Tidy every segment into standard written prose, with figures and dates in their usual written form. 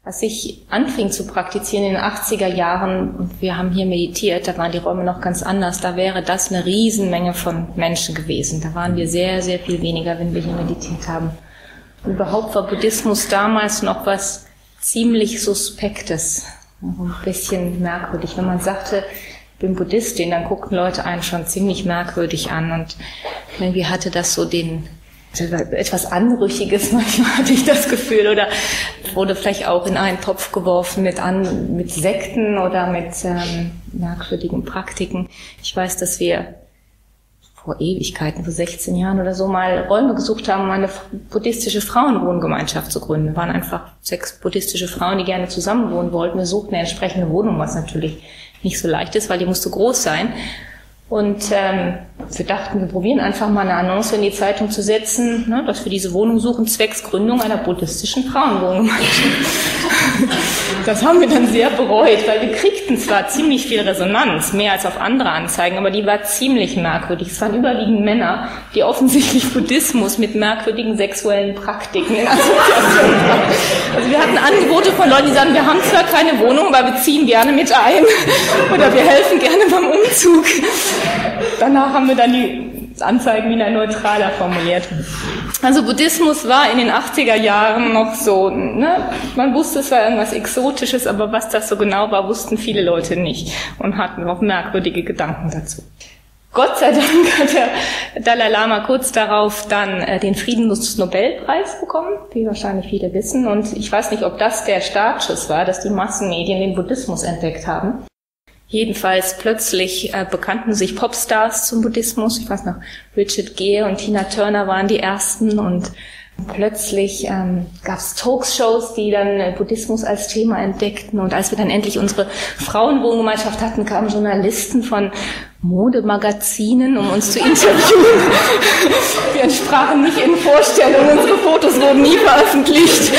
Als ich anfing zu praktizieren in den 80er Jahren, und wir haben hier meditiert, da waren die Räume noch ganz anders, da wäre das eine Riesenmenge von Menschen gewesen. Da waren wir sehr, sehr viel weniger, wenn wir hier meditiert haben. Und überhaupt war Buddhismus damals noch was ziemlich Suspektes, ein bisschen merkwürdig. Wenn man sagte, ich bin Buddhistin, dann guckten Leute einen schon ziemlich merkwürdig an und irgendwie hatte das so etwas Anrüchiges, manchmal hatte ich das Gefühl, oder wurde vielleicht auch in einen Topf geworfen mit Sekten oder mit merkwürdigen Praktiken. Ich weiß, dass wir vor Ewigkeiten, vor 16 Jahren oder so, mal Räume gesucht haben, um eine buddhistische Frauenwohngemeinschaft zu gründen. Wir waren einfach 6 buddhistische Frauen, die gerne zusammenwohnen wollten. Wir suchten eine entsprechende Wohnung, was natürlich nicht so leicht ist, weil die musste groß sein. Und wir dachten, wir probieren einfach mal eine Annonce in die Zeitung zu setzen, ne, dass wir diese Wohnung suchen, zwecks Gründung einer buddhistischen Frauenwohngemeinschaft. Das haben wir dann sehr bereut, weil wir kriegten zwar ziemlich viel Resonanz, mehr als auf andere Anzeigen, aber die war ziemlich merkwürdig. Es waren überwiegend Männer, die offensichtlich Buddhismus mit merkwürdigen sexuellen Praktiken in Assoziation haben. Also wir hatten Angebote von Leuten, die sagen, wir haben zwar keine Wohnung, aber wir ziehen gerne mit ein oder wir helfen gerne beim Umzug. Danach haben wir dann die Anzeigen wieder neutraler formuliert. Also Buddhismus war in den 80er Jahren noch so, ne? Man wusste, es war irgendwas Exotisches, aber was das so genau war, wussten viele Leute nicht und hatten auch merkwürdige Gedanken dazu. Gott sei Dank hat der Dalai Lama kurz darauf dann den Friedensnobelpreis bekommen, wie wahrscheinlich viele wissen. Und ich weiß nicht, ob das der Startschuss war, dass die Massenmedien den Buddhismus entdeckt haben. Jedenfalls plötzlich bekannten sich Popstars zum Buddhismus. Ich weiß noch, Richard Gere und Tina Turner waren die ersten und plötzlich gab es Talkshows, die dann Buddhismus als Thema entdeckten. Und als wir dann endlich unsere Frauenwohngemeinschaft hatten, kamen Journalisten von Modemagazinen, um uns zu interviewen. Wir entsprachen nicht in Vorstellungen, unsere Fotos wurden nie veröffentlicht.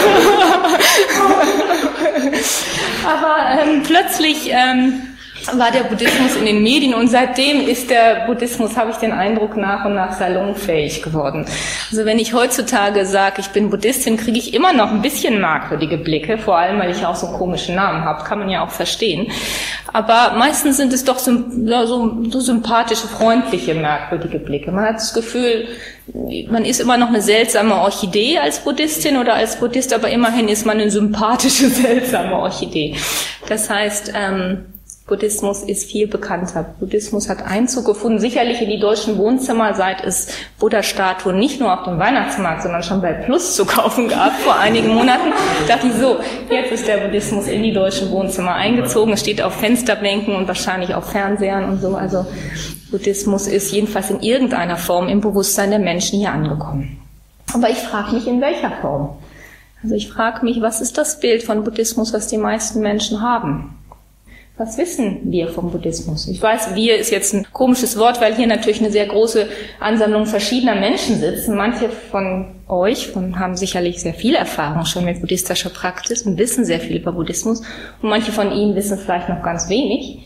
Aber plötzlich war der Buddhismus in den Medien und seitdem ist der Buddhismus, habe ich den Eindruck, nach und nach salonfähig geworden. Also wenn ich heutzutage sage, ich bin Buddhistin, kriege ich immer noch ein bisschen merkwürdige Blicke, vor allem, weil ich auch so einen komischen Namen habe, kann man ja auch verstehen. Aber meistens sind es doch so sympathische, freundliche, merkwürdige Blicke. Man hat das Gefühl, man ist immer noch eine seltsame Orchidee als Buddhistin oder als Buddhist, aber immerhin ist man eine sympathische, seltsame Orchidee. Das heißt, Buddhismus ist viel bekannter. Buddhismus hat Einzug gefunden, sicherlich in die deutschen Wohnzimmer, seit es Buddha-Statuen nicht nur auf dem Weihnachtsmarkt, sondern schon bei Plus zu kaufen gab vor einigen Monaten. Da dachte ich so, jetzt ist der Buddhismus in die deutschen Wohnzimmer eingezogen. Es steht auf Fensterbänken und wahrscheinlich auf Fernsehern und so. Also Buddhismus ist jedenfalls in irgendeiner Form im Bewusstsein der Menschen hier angekommen. Aber ich frage mich, in welcher Form? Also ich frage mich, was ist das Bild von Buddhismus, was die meisten Menschen haben? Was wissen wir vom Buddhismus? Ich weiß, wir ist jetzt ein komisches Wort, weil hier natürlich eine sehr große Ansammlung verschiedener Menschen sitzen. Manche von euch haben sicherlich sehr viel Erfahrung schon mit buddhistischer Praxis und wissen sehr viel über Buddhismus. Und manche von ihnen wissen vielleicht noch ganz wenig.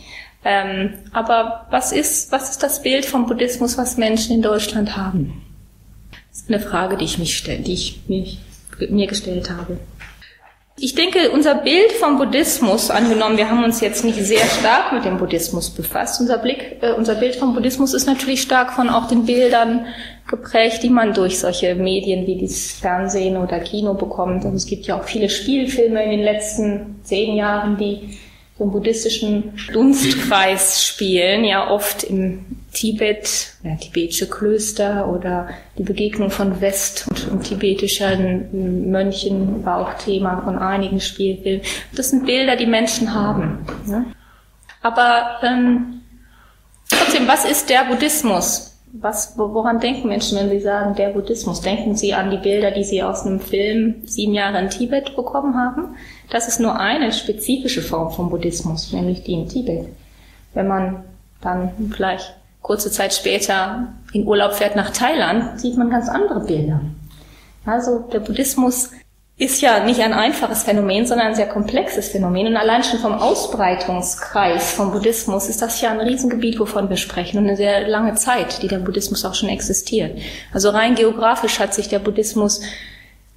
Aber was ist das Bild vom Buddhismus, was Menschen in Deutschland haben? Das ist eine Frage, die ich mir gestellt habe. Ich denke, unser Bild vom Buddhismus, angenommen, wir haben uns jetzt nicht sehr stark mit dem Buddhismus befasst, unser Bild vom Buddhismus ist natürlich stark von auch den Bildern geprägt, die man durch solche Medien wie das Fernsehen oder Kino bekommt. Und es gibt ja auch viele Spielfilme in den letzten 10 Jahren, die so einen buddhistischen Dunstkreis spielen, ja oft im Tibet, tibetische Klöster oder die Begegnung von West- und tibetischen Mönchen war auch Thema von einigen Spielfilmen. Das sind Bilder, die Menschen haben. Ne? Aber trotzdem, was ist der Buddhismus? Woran denken Menschen, wenn sie sagen, der Buddhismus? Denken sie an die Bilder, die sie aus einem Film 7 Jahre in Tibet bekommen haben? Das ist nur eine spezifische Form vom Buddhismus, nämlich die in Tibet. Wenn man dann vielleicht kurze Zeit später in Urlaub fährt nach Thailand, sieht man ganz andere Bilder. Also der Buddhismus ist ja nicht ein einfaches Phänomen, sondern ein sehr komplexes Phänomen. Und allein schon vom Ausbreitungskreis vom Buddhismus ist das ja ein Riesengebiet, wovon wir sprechen, und eine sehr lange Zeit, die der Buddhismus auch schon existiert. Also rein geografisch hat sich der Buddhismus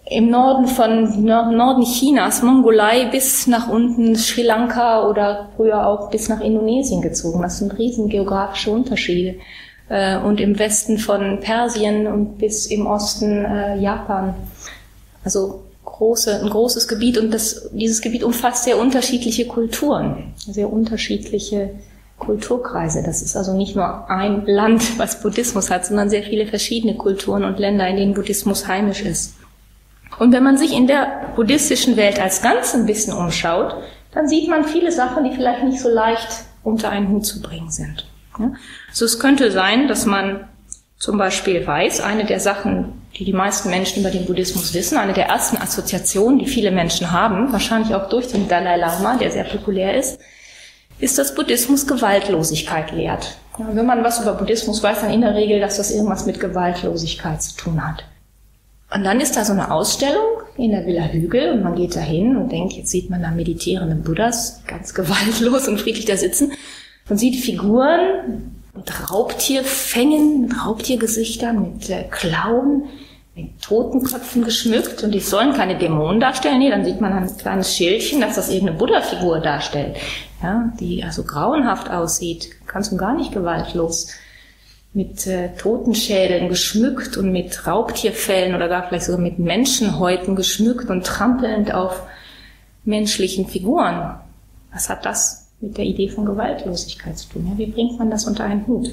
im Norden Chinas, Mongolei bis nach unten Sri Lanka oder früher auch bis nach Indonesien gezogen. Das sind riesen geografische Unterschiede. Und im Westen von Persien und bis im Osten Japan. Also ein großes Gebiet, und dieses Gebiet umfasst sehr unterschiedliche Kulturen, sehr unterschiedliche Kulturkreise. Das ist also nicht nur ein Land, was Buddhismus hat, sondern sehr viele verschiedene Kulturen und Länder, in denen Buddhismus heimisch ist. Und wenn man sich in der buddhistischen Welt als Ganze ein bisschen umschaut, dann sieht man viele Sachen, die vielleicht nicht so leicht unter einen Hut zu bringen sind. Ja? Also es könnte sein, dass man zum Beispiel weiß, eine der Sachen, die die meisten Menschen über den Buddhismus wissen, eine der ersten Assoziationen, die viele Menschen haben, wahrscheinlich auch durch den Dalai Lama, der sehr populär ist, dass Buddhismus Gewaltlosigkeit lehrt. Ja, wenn man was über Buddhismus weiß, dann in der Regel, dass das irgendwas mit Gewaltlosigkeit zu tun hat. Und dann ist da so eine Ausstellung in der Villa Hügel und man geht da hin und denkt, jetzt sieht man da meditierende Buddhas, ganz gewaltlos und friedlich da sitzen. Man sieht Figuren mit Raubtierfängen, mit Raubtiergesichtern, mit Klauen, mit Totenköpfen geschmückt, und die sollen keine Dämonen darstellen. Nee, dann sieht man ein kleines Schildchen, dass das irgendeine Buddha-Figur darstellt, ja, die also grauenhaft aussieht, ganz und gar nicht gewaltlos, mit Totenschädeln geschmückt und mit Raubtierfellen oder gar vielleicht sogar mit Menschenhäuten geschmückt und trampelnd auf menschlichen Figuren. Was hat das mit der Idee von Gewaltlosigkeit zu tun? Ja, wie bringt man das unter einen Hut?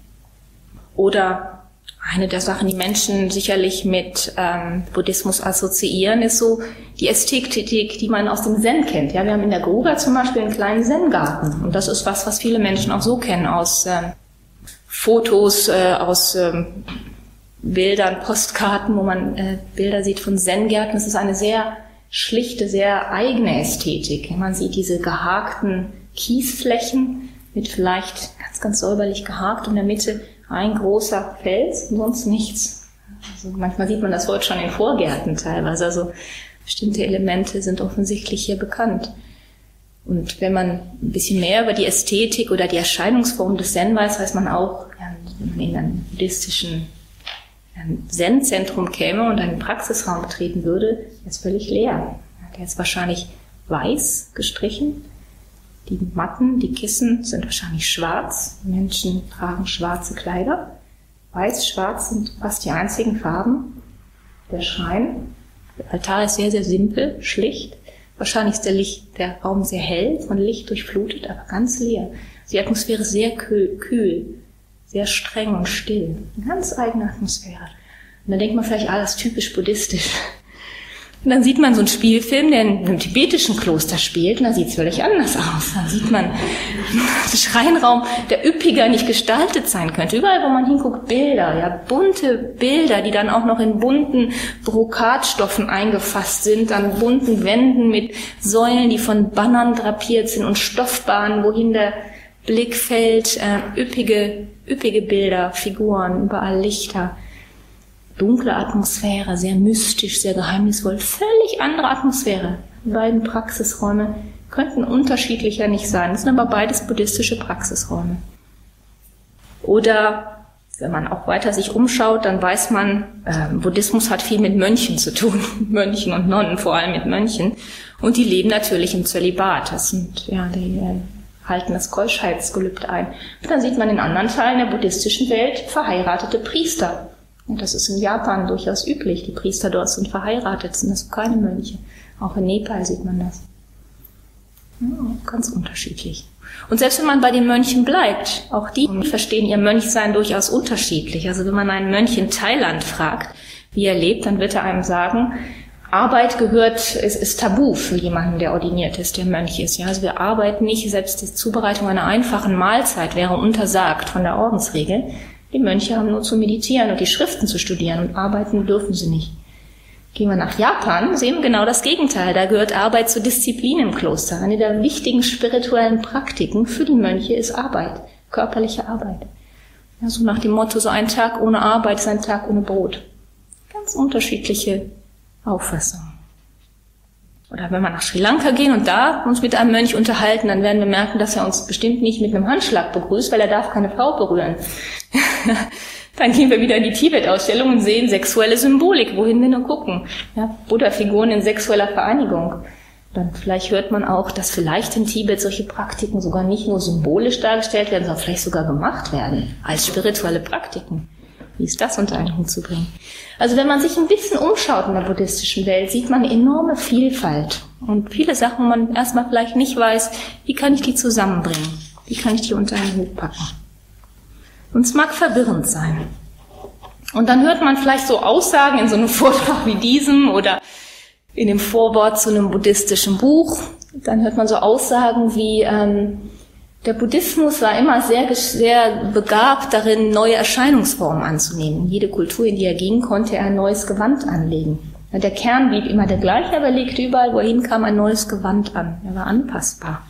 Oder eine der Sachen, die Menschen sicherlich mit Buddhismus assoziieren, ist so die Ästhetik, die man aus dem Zen kennt. Ja, wir haben in der Gruga zum Beispiel einen kleinen Zen-Garten. Und das ist was viele Menschen auch so kennen aus Fotos, aus Bildern, Postkarten, wo man Bilder sieht von Zen-Gärten. Das ist eine sehr schlichte, sehr eigene Ästhetik. Man sieht diese gehakten Kiesflächen mit vielleicht ganz säuberlich gehakt und in der Mitte ein großer Fels und sonst nichts. Also manchmal sieht man das heute schon in Vorgärten teilweise. Also bestimmte Elemente sind offensichtlich hier bekannt. Und wenn man ein bisschen mehr über die Ästhetik oder die Erscheinungsform des Zen weiß man auch, wenn man in einem buddhistischen Zen-Zentrum käme und einen Praxisraum betreten würde, der ist völlig leer. Der ist wahrscheinlich weiß gestrichen. Die Matten, die Kissen sind wahrscheinlich schwarz. Menschen tragen schwarze Kleider. Weiß, schwarz sind fast die einzigen Farben. Der Schrein, der Altar ist sehr, sehr simpel, schlicht. Wahrscheinlich ist der Raum sehr hell, von Licht durchflutet, aber ganz leer. Die Atmosphäre ist sehr kühl, sehr streng und still. Eine ganz eigene Atmosphäre. Und dann denkt man vielleicht, das ist typisch buddhistisch. Und dann sieht man so einen Spielfilm, der in einem tibetischen Kloster spielt, und da sieht es völlig anders aus. Dann sieht man einen Schreinraum, der üppiger nicht gestaltet sein könnte. Überall, wo man hinguckt, Bilder, ja, bunte Bilder, die dann auch noch in bunten Brokatstoffen eingefasst sind, an bunten Wänden mit Säulen, die von Bannern drapiert sind und Stoffbahnen, wohin der Blick fällt, üppige Bilder, Figuren, überall Lichter. Dunkle Atmosphäre, sehr mystisch, sehr geheimnisvoll, völlig andere Atmosphäre. Die beiden Praxisräume könnten unterschiedlicher nicht sein. Das sind aber beides buddhistische Praxisräume. Oder wenn man auch weiter sich umschaut, dann weiß man, Buddhismus hat viel mit Mönchen zu tun, Mönchen und Nonnen, vor allem mit Mönchen. Und die leben natürlich im Zölibat. Die halten das Keuschheitsgelübde ein. Und dann sieht man in anderen Teilen der buddhistischen Welt verheiratete Priester. Und das ist in Japan durchaus üblich. Die Priester dort sind verheiratet, sind das keine Mönche. Auch in Nepal sieht man das. Ja, ganz unterschiedlich. Und selbst wenn man bei den Mönchen bleibt, auch die verstehen ihr Mönchsein durchaus unterschiedlich. Also wenn man einen Mönch in Thailand fragt, wie er lebt, dann wird er einem sagen, Arbeit ist tabu für jemanden, der ordiniert ist, der Mönch ist. Ja, also wir arbeiten nicht, selbst die Zubereitung einer einfachen Mahlzeit wäre untersagt von der Ordensregel. Die Mönche haben nur zu meditieren und die Schriften zu studieren, und arbeiten dürfen sie nicht. Gehen wir nach Japan, sehen wir genau das Gegenteil. Da gehört Arbeit zur Disziplin im Kloster. Eine der wichtigen spirituellen Praktiken für die Mönche ist Arbeit, körperliche Arbeit. Ja, so nach dem Motto, so ein Tag ohne Arbeit ist ein Tag ohne Brot. Ganz unterschiedliche Auffassungen. Oder wenn wir nach Sri Lanka gehen und da uns mit einem Mönch unterhalten, dann werden wir merken, dass er uns bestimmt nicht mit einem Handschlag begrüßt, weil er darf keine Frau berühren. Dann gehen wir wieder in die Tibet-Ausstellung und sehen sexuelle Symbolik, wohin wir nur gucken. Ja, Buddha-Figuren in sexueller Vereinigung. Dann vielleicht hört man auch, dass vielleicht in Tibet solche Praktiken sogar nicht nur symbolisch dargestellt werden, sondern vielleicht sogar gemacht werden als spirituelle Praktiken. Wie ist das unter einen Hut zu bringen? Also wenn man sich ein bisschen umschaut in der buddhistischen Welt, sieht man enorme Vielfalt und viele Sachen, wo man erstmal vielleicht nicht weiß, wie kann ich die zusammenbringen? Wie kann ich die unter einen Hut packen? Und es mag verwirrend sein. Und dann hört man vielleicht so Aussagen in so einem Vortrag wie diesem oder in dem Vorwort zu einem buddhistischen Buch. Dann hört man so Aussagen wie, der Buddhismus war immer sehr begabt darin, neue Erscheinungsformen anzunehmen. Jede Kultur, in die er ging, konnte er ein neues Gewand anlegen. Der Kern blieb immer der gleiche, aber er legte überall, wo er hinkam, ein neues Gewand an. Er war anpassbar.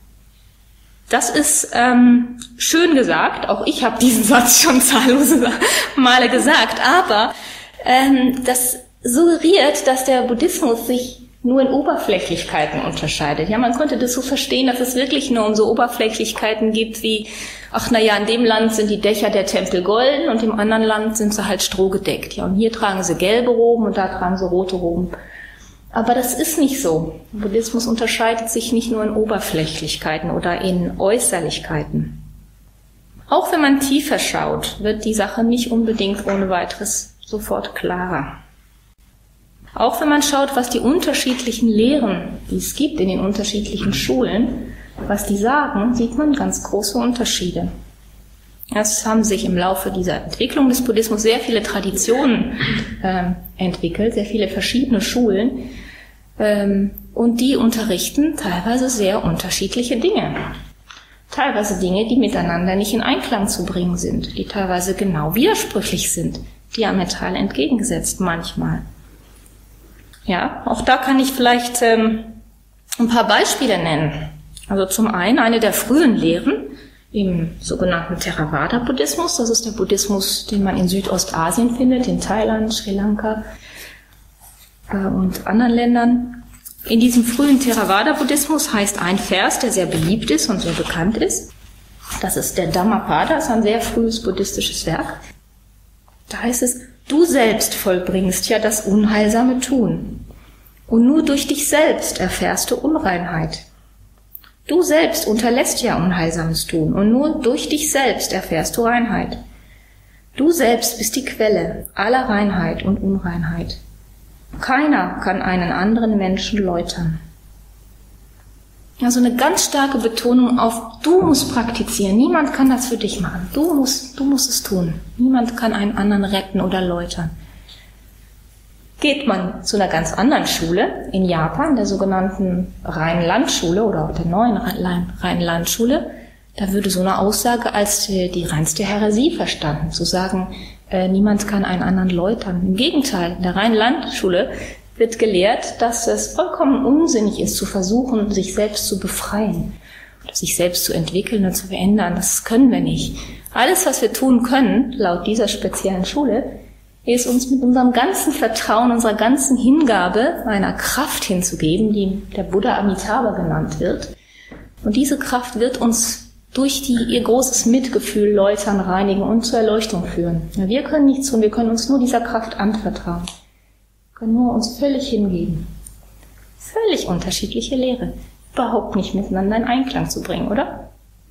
Das ist schön gesagt. Auch ich habe diesen Satz schon zahllose Male gesagt. Aber das suggeriert, dass der Buddhismus sich nur in Oberflächlichkeiten unterscheidet. Ja, man könnte das so verstehen, dass es wirklich nur um so Oberflächlichkeiten gibt wie, ach na ja, in dem Land sind die Dächer der Tempel golden und im anderen Land sind sie halt strohgedeckt. Ja, und hier tragen sie gelbe Roben und da tragen sie rote Roben. Aber das ist nicht so. Der Buddhismus unterscheidet sich nicht nur in Oberflächlichkeiten oder in Äußerlichkeiten. Auch wenn man tiefer schaut, wird die Sache nicht unbedingt ohne weiteres sofort klarer. Auch wenn man schaut, was die unterschiedlichen Lehren, die es gibt in den unterschiedlichen Schulen, was die sagen, sieht man ganz große Unterschiede. Es haben sich im Laufe dieser Entwicklung des Buddhismus sehr viele Traditionen entwickelt, sehr viele verschiedene Schulen, und die unterrichten teilweise sehr unterschiedliche Dinge. Teilweise Dinge, die miteinander nicht in Einklang zu bringen sind, die teilweise genau widersprüchlich sind, diametral entgegengesetzt manchmal. Ja, auch da kann ich vielleicht ein paar Beispiele nennen. Also zum einen eine der frühen Lehren im sogenannten Theravada-Buddhismus. Das ist der Buddhismus, den man in Südostasien findet, in Thailand, Sri Lanka und anderen Ländern. In diesem frühen Theravada-Buddhismus heißt ein Vers, der sehr beliebt ist und sehr bekannt ist. Das ist der Dhammapada, das ist ein sehr frühes buddhistisches Werk. Da heißt es: Du selbst vollbringst ja das unheilsame Tun. Und nur durch dich selbst erfährst du Unreinheit. Du selbst unterlässt ja unheilsames Tun. Und nur durch dich selbst erfährst du Reinheit. Du selbst bist die Quelle aller Reinheit und Unreinheit. Keiner kann einen anderen Menschen läutern. Also eine ganz starke Betonung auf, du musst praktizieren. Niemand kann das für dich machen. Du musst es tun. Niemand kann einen anderen retten oder läutern. Geht man zu einer ganz anderen Schule in Japan, der sogenannten Rheinland-Schule oder der neuen Rheinland-Schule, da würde so eine Aussage als die reinste Häresie verstanden. Zu sagen, niemand kann einen anderen läutern. Im Gegenteil, in der Rheinland-Schule wird gelehrt, dass es vollkommen unsinnig ist, zu versuchen, sich selbst zu befreien oder sich selbst zu entwickeln und zu verändern. Das können wir nicht. Alles, was wir tun können, laut dieser speziellen Schule, ist uns mit unserem ganzen Vertrauen, unserer ganzen Hingabe einer Kraft hinzugeben, die der Buddha Amitabha genannt wird. Und diese Kraft wird uns durch ihr großes Mitgefühl läutern, reinigen und zur Erleuchtung führen. Ja, wir können nichts tun, wir können uns nur dieser Kraft anvertrauen. Wir können nur uns völlig hingeben. Völlig unterschiedliche Lehre. Überhaupt nicht miteinander in Einklang zu bringen, oder?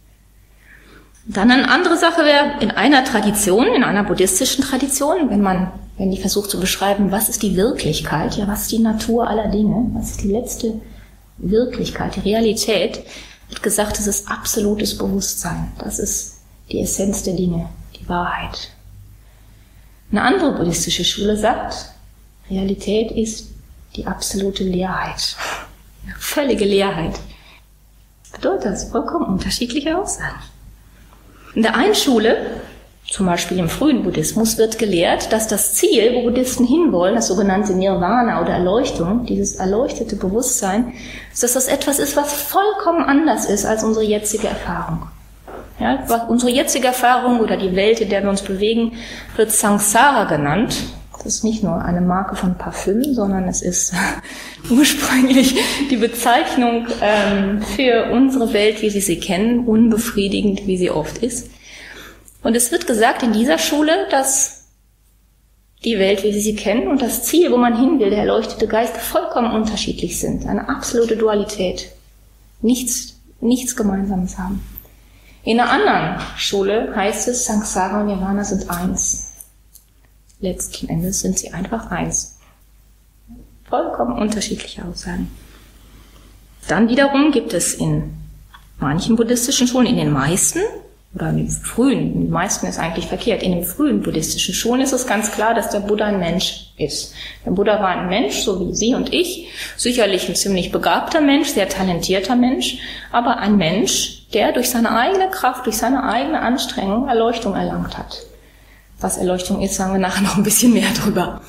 Dann eine andere Sache wäre, in einer Tradition, in einer buddhistischen Tradition, wenn die versucht zu beschreiben, was ist die Wirklichkeit, ja, was ist die Natur aller Dinge, was ist die letzte Wirklichkeit, die Realität, wird gesagt, es ist absolutes Bewusstsein. Das ist die Essenz der Dinge, die Wahrheit. Eine andere buddhistische Schule sagt, Realität ist die absolute Leerheit. Völlige Leerheit. Was bedeutet das? Vollkommen unterschiedliche Aussagen. In der einen Schule, zum Beispiel im frühen Buddhismus, wird gelehrt, dass das Ziel, wo Buddhisten hinwollen, das sogenannte Nirvana oder Erleuchtung, dieses erleuchtete Bewusstsein, dass das etwas ist, was vollkommen anders ist als unsere jetzige Erfahrung. Ja, unsere jetzige Erfahrung oder die Welt, in der wir uns bewegen, wird Samsara genannt. Das ist nicht nur eine Marke von Parfüm, sondern es ist ursprünglich die Bezeichnung für unsere Welt, wie Sie sie kennen, unbefriedigend, wie sie oft ist. Und es wird gesagt in dieser Schule, dass die Welt, wie wir sie kennen, und das Ziel, wo man hin will, der erleuchtete Geist, vollkommen unterschiedlich sind. Eine absolute Dualität. Nichts Gemeinsames haben. In einer anderen Schule heißt es, Samsara und Nirvana sind eins. Letzten Endes sind sie einfach eins. Vollkommen unterschiedliche Aussagen. Dann wiederum gibt es in manchen buddhistischen Schulen, in den meisten, oder in den frühen, in den meisten ist eigentlich verkehrt, in den frühen buddhistischen Schulen ist es ganz klar, dass der Buddha ein Mensch ist. Der Buddha war ein Mensch, so wie Sie und ich, sicherlich ein ziemlich begabter Mensch, sehr talentierter Mensch, aber ein Mensch, der durch seine eigene Kraft, durch seine eigene Anstrengung Erleuchtung erlangt hat. Was Erleuchtung ist, sagen wir nachher noch ein bisschen mehr drüber.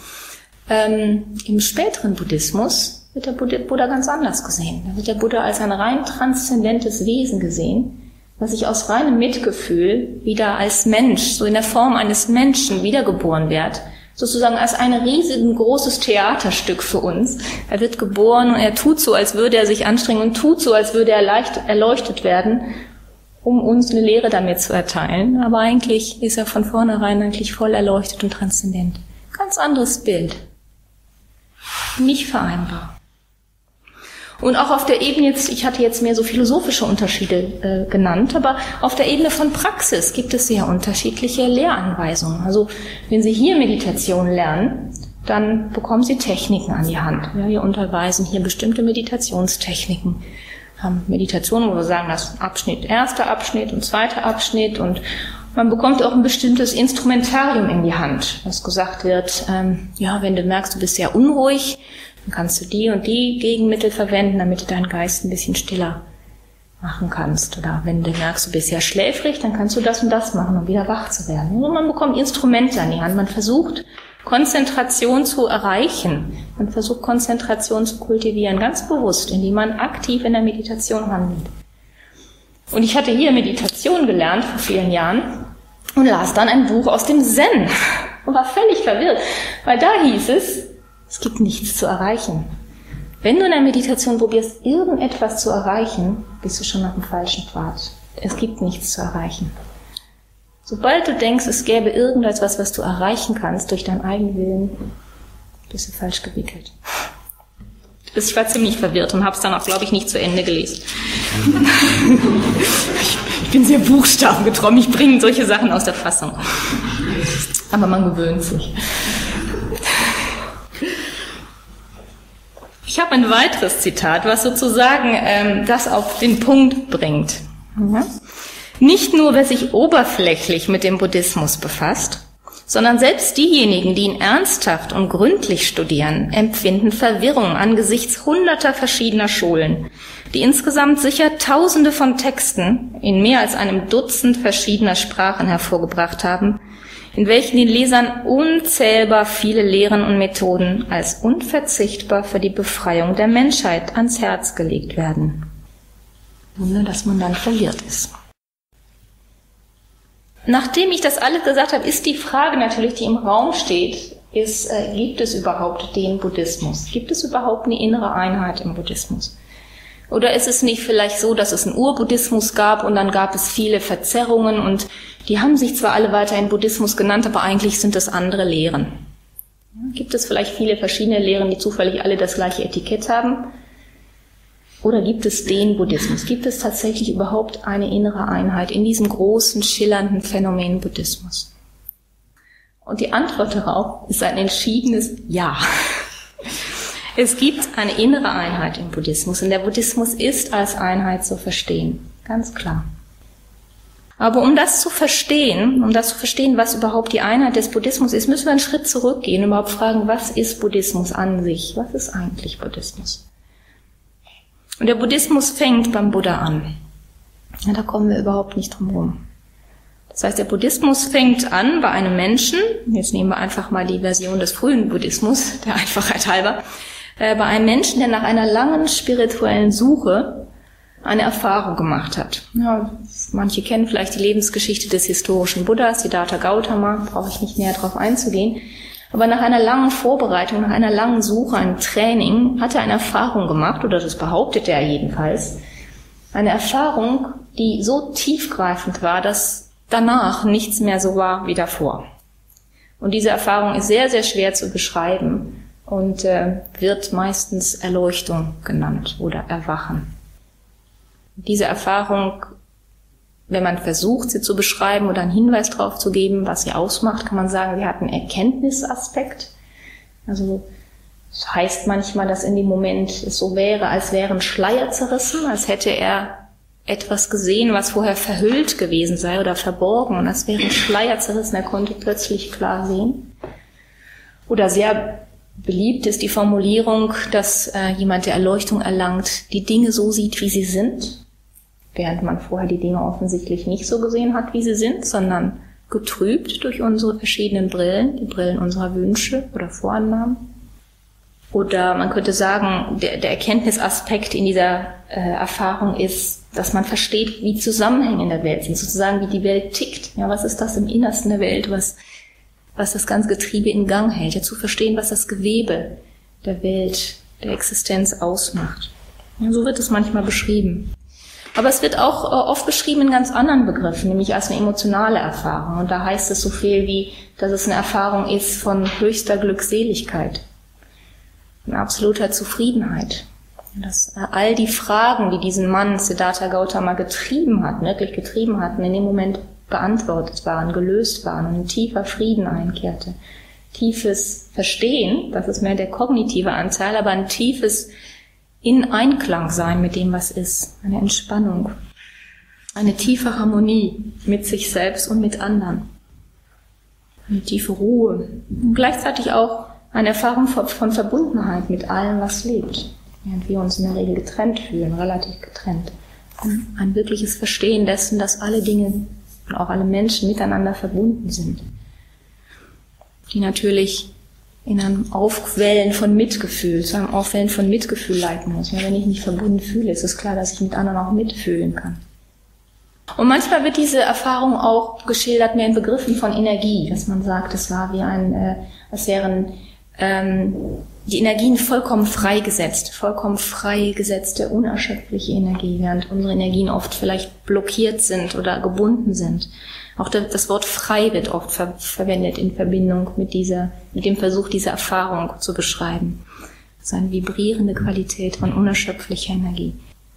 Im späteren Buddhismus wird der Buddha ganz anders gesehen. Da wird der Buddha als ein rein transzendentes Wesen gesehen, was sich aus reinem Mitgefühl wieder als Mensch, so in der Form eines Menschen wiedergeboren wird, sozusagen als ein riesengroßes Theaterstück für uns. Er wird geboren und er tut so, als würde er sich anstrengen und tut so, als würde er erleuchtet werden, um uns eine Lehre damit zu erteilen. Aber eigentlich ist er von vornherein eigentlich voll erleuchtet und transzendent. Ganz anderes Bild. Nicht vereinbar. Und auch auf der Ebene jetzt, ich hatte jetzt mehr so philosophische Unterschiede genannt, aber auf der Ebene von Praxis gibt es sehr unterschiedliche Lehranweisungen. Also wenn Sie hier Meditation lernen, dann bekommen Sie Techniken an die Hand. Ja, wir unterweisen hier bestimmte Meditationstechniken. Meditationen, wo wir sagen, das erster Abschnitt und zweiter Abschnitt, und man bekommt auch ein bestimmtes Instrumentarium in die Hand, was gesagt wird, wenn du merkst, du bist sehr unruhig, dann kannst du die und die Gegenmittel verwenden, damit du deinen Geist ein bisschen stiller machen kannst. Oder wenn du merkst, du bist sehr schläfrig, dann kannst du das und das machen, um wieder wach zu werden. Und man bekommt Instrumente an die Hand. Man versucht, Konzentration zu erreichen. Man versucht, Konzentration zu kultivieren, ganz bewusst, indem man aktiv in der Meditation handelt. Und ich hatte hier Meditation gelernt vor vielen Jahren und las dann ein Buch aus dem Zen und war völlig verwirrt, weil da hieß es gibt nichts zu erreichen. Wenn du in der Meditation probierst, irgendetwas zu erreichen, bist du schon auf dem falschen Pfad. Es gibt nichts zu erreichen. Sobald du denkst, es gäbe irgendetwas, was du erreichen kannst durch deinen eigenen Willen, bist du falsch gewickelt. Ich war ziemlich verwirrt und habe es dann auch, glaube ich, nicht zu Ende gelesen. Ich bin sehr buchstabengetreu, mich bringen solche Sachen aus der Fassung. Aber man gewöhnt sich. Ich habe ein weiteres Zitat, was sozusagen das auf den Punkt bringt. Ja? Nicht nur, wer sich oberflächlich mit dem Buddhismus befasst, sondern selbst diejenigen, die ihn ernsthaft und gründlich studieren, empfinden Verwirrung angesichts hunderter verschiedener Schulen, die insgesamt sicher Tausende von Texten in mehr als einem Dutzend verschiedener Sprachen hervorgebracht haben, in welchen den Lesern unzählbar viele Lehren und Methoden als unverzichtbar für die Befreiung der Menschheit ans Herz gelegt werden. Ohne dass man dann verwirrt ist. Nachdem ich das alles gesagt habe, ist die Frage natürlich, die im Raum steht, gibt es überhaupt den Buddhismus? Gibt es überhaupt eine innere Einheit im Buddhismus? Oder ist es nicht vielleicht so, dass es einen Urbuddhismus gab und dann gab es viele Verzerrungen und die haben sich zwar alle weiterhin Buddhismus genannt, aber eigentlich sind es andere Lehren. Gibt es vielleicht viele verschiedene Lehren, die zufällig alle das gleiche Etikett haben? Oder gibt es den Buddhismus? Gibt es tatsächlich überhaupt eine innere Einheit in diesem großen, schillernden Phänomen Buddhismus? Und die Antwort darauf ist ein entschiedenes Ja. Es gibt eine innere Einheit im Buddhismus und der Buddhismus ist als Einheit zu verstehen. Ganz klar. Aber um das zu verstehen, was überhaupt die Einheit des Buddhismus ist, müssen wir einen Schritt zurückgehen und überhaupt fragen, was ist Buddhismus an sich? Was ist eigentlich Buddhismus? Und der Buddhismus fängt beim Buddha an. Ja, da kommen wir überhaupt nicht drum herum. Das heißt, der Buddhismus fängt an bei einem Menschen, jetzt nehmen wir einfach mal die Version des frühen Buddhismus, der Einfachheit halber, bei einem Menschen, der nach einer langen spirituellen Suche eine Erfahrung gemacht hat. Ja, manche kennen vielleicht die Lebensgeschichte des historischen Buddhas, Siddhartha Gautama, brauche ich nicht näher drauf einzugehen. Aber nach einer langen Vorbereitung, nach einer langen Suche, einem Training, hat er eine Erfahrung gemacht, oder das behauptet er jedenfalls, eine Erfahrung, die so tiefgreifend war, dass danach nichts mehr so war wie davor. Und diese Erfahrung ist sehr, sehr schwer zu beschreiben und wird meistens Erleuchtung genannt oder Erwachen. Diese Erfahrung, wenn man versucht, sie zu beschreiben oder einen Hinweis darauf zu geben, was sie ausmacht, kann man sagen, sie hat einen Erkenntnisaspekt. Also es heißt manchmal, dass in dem Moment es so wäre, als wäre ein Schleier zerrissen, als hätte er etwas gesehen, was vorher verhüllt gewesen sei oder verborgen, und als wäre ein Schleier zerrissen, er konnte plötzlich klar sehen. Oder sehr beliebt ist die Formulierung, dass jemand, der Erleuchtung erlangt, die Dinge so sieht, wie sie sind, während man vorher die Dinge offensichtlich nicht so gesehen hat, wie sie sind, sondern getrübt durch unsere verschiedenen Brillen, die Brillen unserer Wünsche oder Vorannahmen. Oder man könnte sagen, der Erkenntnisaspekt in dieser Erfahrung ist, dass man versteht, wie Zusammenhänge in der Welt sind, sozusagen wie die Welt tickt. Ja, was ist das im Innersten der Welt, was das ganze Getriebe in Gang hält? Ja, zu verstehen, was das Gewebe der Welt, der Existenz ausmacht. Ja, so wird es manchmal beschrieben. Aber es wird auch oft beschrieben in ganz anderen Begriffen, nämlich als eine emotionale Erfahrung. Und da heißt es so viel wie, dass es eine Erfahrung ist von höchster Glückseligkeit, von absoluter Zufriedenheit. Dass all die Fragen, die diesen Mann Siddhartha Gautama wirklich getrieben hatten, in dem Moment beantwortet waren, gelöst waren und ein tiefer Frieden einkehrte. Tiefes Verstehen, das ist mehr der kognitive Anteil, aber ein tiefes in Einklang sein mit dem, was ist. Eine Entspannung, eine tiefe Harmonie mit sich selbst und mit anderen. Eine tiefe Ruhe. Und gleichzeitig auch eine Erfahrung von Verbundenheit mit allem, was lebt. Während wir uns in der Regel getrennt fühlen, relativ getrennt. Ein wirkliches Verstehen dessen, dass alle Dinge und auch alle Menschen miteinander verbunden sind. Die natürlich in einem Aufquellen von Mitgefühl, zu einem Aufwellen von Mitgefühl leiten muss. Wenn ich mich verbunden fühle, ist es klar, dass ich mit anderen auch mitfühlen kann. Und manchmal wird diese Erfahrung auch geschildert mehr in Begriffen von Energie, dass man sagt, es war wie als wären die Energien vollkommen freigesetzte, unerschöpfliche Energie, während unsere Energien oft vielleicht blockiert sind oder gebunden sind. Auch das Wort frei wird oft verwendet in Verbindung mit dem Versuch, diese Erfahrung zu beschreiben. Das ist eine vibrierende Qualität von unerschöpflicher Energie.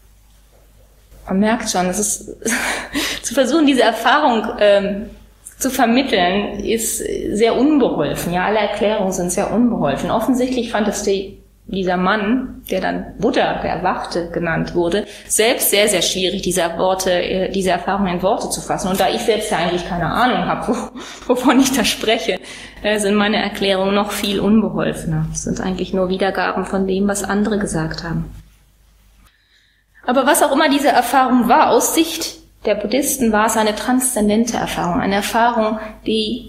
Man merkt schon, zu versuchen, diese Erfahrung zu vermitteln, ist sehr unbeholfen. Ja, alle Erklärungen sind sehr unbeholfen. Offensichtlich fand es dieser Mann, der dann Buddha, der Erwachte genannt wurde, selbst sehr, sehr schwierig, diese Erfahrung in Worte zu fassen. Und da ich selbst ja eigentlich keine Ahnung habe, wovon ich da spreche, sind meine Erklärungen noch viel unbeholfener. Es sind eigentlich nur Wiedergaben von dem, was andere gesagt haben. Aber was auch immer diese Erfahrung war, aus Sicht der Buddhisten war es eine transzendente Erfahrung, eine Erfahrung, die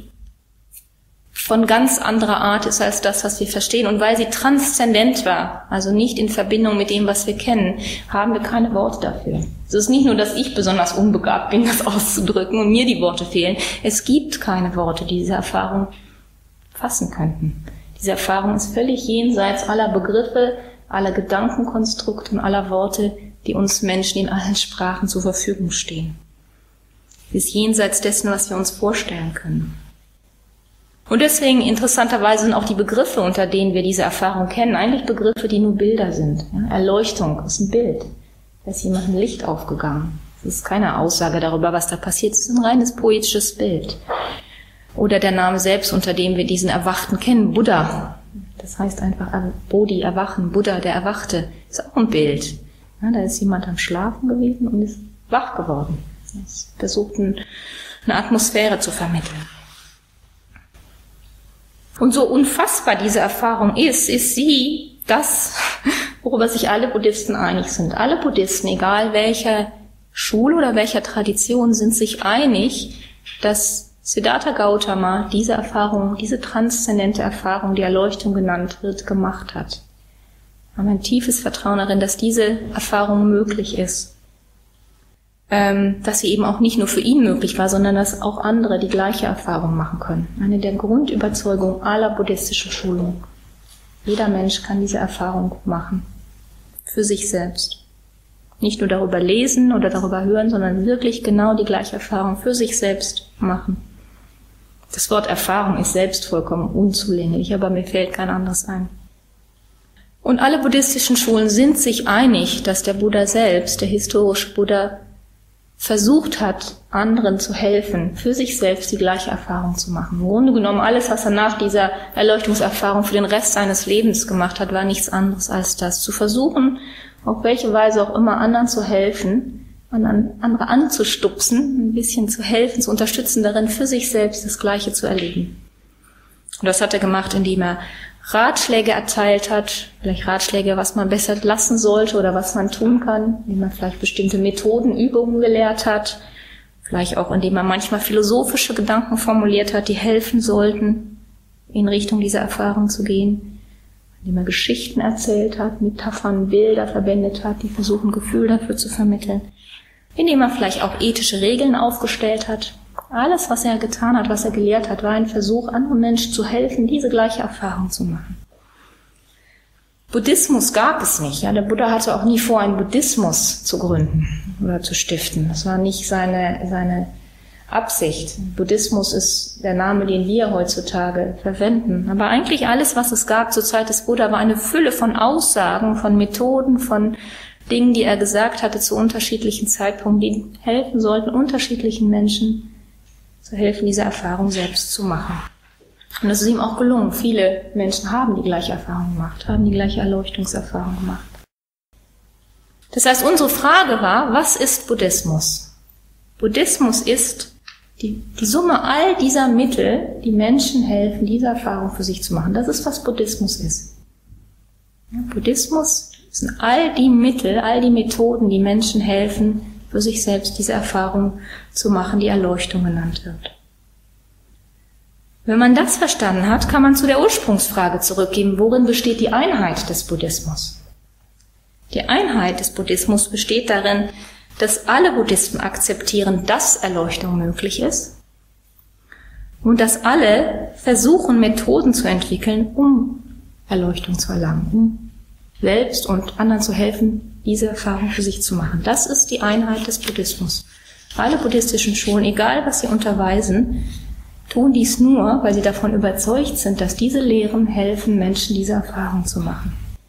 von ganz anderer Art ist als das, was wir verstehen. Und weil sie transzendent war, also nicht in Verbindung mit dem, was wir kennen, haben wir keine Worte dafür. Es ist nicht nur, dass ich besonders unbegabt bin, das auszudrücken und mir die Worte fehlen. Es gibt keine Worte, die diese Erfahrung fassen könnten. Diese Erfahrung ist völlig jenseits aller Begriffe, aller Gedankenkonstrukte und aller Worte, die uns Menschen in allen Sprachen zur Verfügung stehen. Sie ist jenseits dessen, was wir uns vorstellen können. Und deswegen interessanterweise sind auch die Begriffe, unter denen wir diese Erfahrung kennen, eigentlich Begriffe, die nur Bilder sind. Ja, Erleuchtung ist ein Bild. Da ist jemandem Licht aufgegangen. Es ist keine Aussage darüber, was da passiert. Es ist ein reines poetisches Bild. Oder der Name selbst, unter dem wir diesen Erwachten kennen, Buddha. Das heißt einfach Bodhi, Erwachen, Buddha, der Erwachte. Ist auch ein Bild. Ja, da ist jemand am Schlafen gewesen und ist wach geworden. Es versucht, eine Atmosphäre zu vermitteln. Und so unfassbar diese Erfahrung ist sie das, worüber sich alle Buddhisten einig sind. Alle Buddhisten, egal welcher Schule oder welcher Tradition, sind sich einig, dass Siddhartha Gautama diese Erfahrung, diese transzendente Erfahrung, die Erleuchtung genannt wird, gemacht hat. Wir haben ein tiefes Vertrauen darin, dass diese Erfahrung möglich ist. Dass sie eben auch nicht nur für ihn möglich war, sondern dass auch andere die gleiche Erfahrung machen können. Eine der Grundüberzeugungen aller buddhistischen Schulungen. Jeder Mensch kann diese Erfahrung machen. Für sich selbst. Nicht nur darüber lesen oder darüber hören, sondern wirklich genau die gleiche Erfahrung für sich selbst machen. Das Wort Erfahrung ist selbst vollkommen unzulänglich, aber mir fällt kein anderes ein. Und alle buddhistischen Schulen sind sich einig, dass der Buddha selbst, der historische Buddha, versucht hat, anderen zu helfen, für sich selbst die gleiche Erfahrung zu machen. Im Grunde genommen, alles, was er nach dieser Erleuchtungserfahrung für den Rest seines Lebens gemacht hat, war nichts anderes als das. Zu versuchen, auf welche Weise auch immer anderen zu helfen, andere anzustupsen, ein bisschen zu helfen, zu unterstützen darin, für sich selbst das Gleiche zu erleben. Und das hat er gemacht, indem er Ratschläge erteilt hat, vielleicht Ratschläge, was man besser lassen sollte oder was man tun kann, indem man vielleicht bestimmte Methoden, Übungen gelehrt hat, vielleicht auch indem man manchmal philosophische Gedanken formuliert hat, die helfen sollten, in Richtung dieser Erfahrung zu gehen, indem er Geschichten erzählt hat, Metaphern, Bilder verwendet hat, die versuchen, Gefühl dafür zu vermitteln, indem er vielleicht auch ethische Regeln aufgestellt hat. Alles, was er getan hat, was er gelehrt hat, war ein Versuch, anderen Menschen zu helfen, diese gleiche Erfahrung zu machen. Buddhismus gab es nicht. Ja, der Buddha hatte auch nie vor, einen Buddhismus zu gründen oder zu stiften. Das war nicht seine Absicht. Buddhismus ist der Name, den wir heutzutage verwenden. Aber eigentlich alles, was es gab zur Zeit des Buddha, war eine Fülle von Aussagen, von Methoden, von Dingen, die er gesagt hatte zu unterschiedlichen Zeitpunkten, die helfen sollten, unterschiedlichen Menschen zu helfen, diese Erfahrung selbst zu machen. Und das ist ihm auch gelungen. Viele Menschen haben die gleiche Erfahrung gemacht, haben die gleiche Erleuchtungserfahrung gemacht. Das heißt, unsere Frage war, was ist Buddhismus? Buddhismus ist die Summe all dieser Mittel, die Menschen helfen, diese Erfahrung für sich zu machen. Das ist, was Buddhismus ist. Ja, Buddhismus sind all die Mittel, all die Methoden, die Menschen helfen, für sich selbst diese Erfahrung zu machen, die Erleuchtung genannt wird. Wenn man das verstanden hat, kann man zu der Ursprungsfrage zurückgehen, worin besteht die Einheit des Buddhismus? Die Einheit des Buddhismus besteht darin, dass alle Buddhisten akzeptieren, dass Erleuchtung möglich ist und dass alle versuchen, Methoden zu entwickeln, um Erleuchtung zu erlangen, um selbst und anderen zu helfen, diese Erfahrung für sich zu machen. Das ist die Einheit des Buddhismus. Alle buddhistischen Schulen, egal was sie unterweisen, tun dies nur, weil sie davon überzeugt sind, dass diese Lehren helfen, Menschen diese Erfahrung zu machen.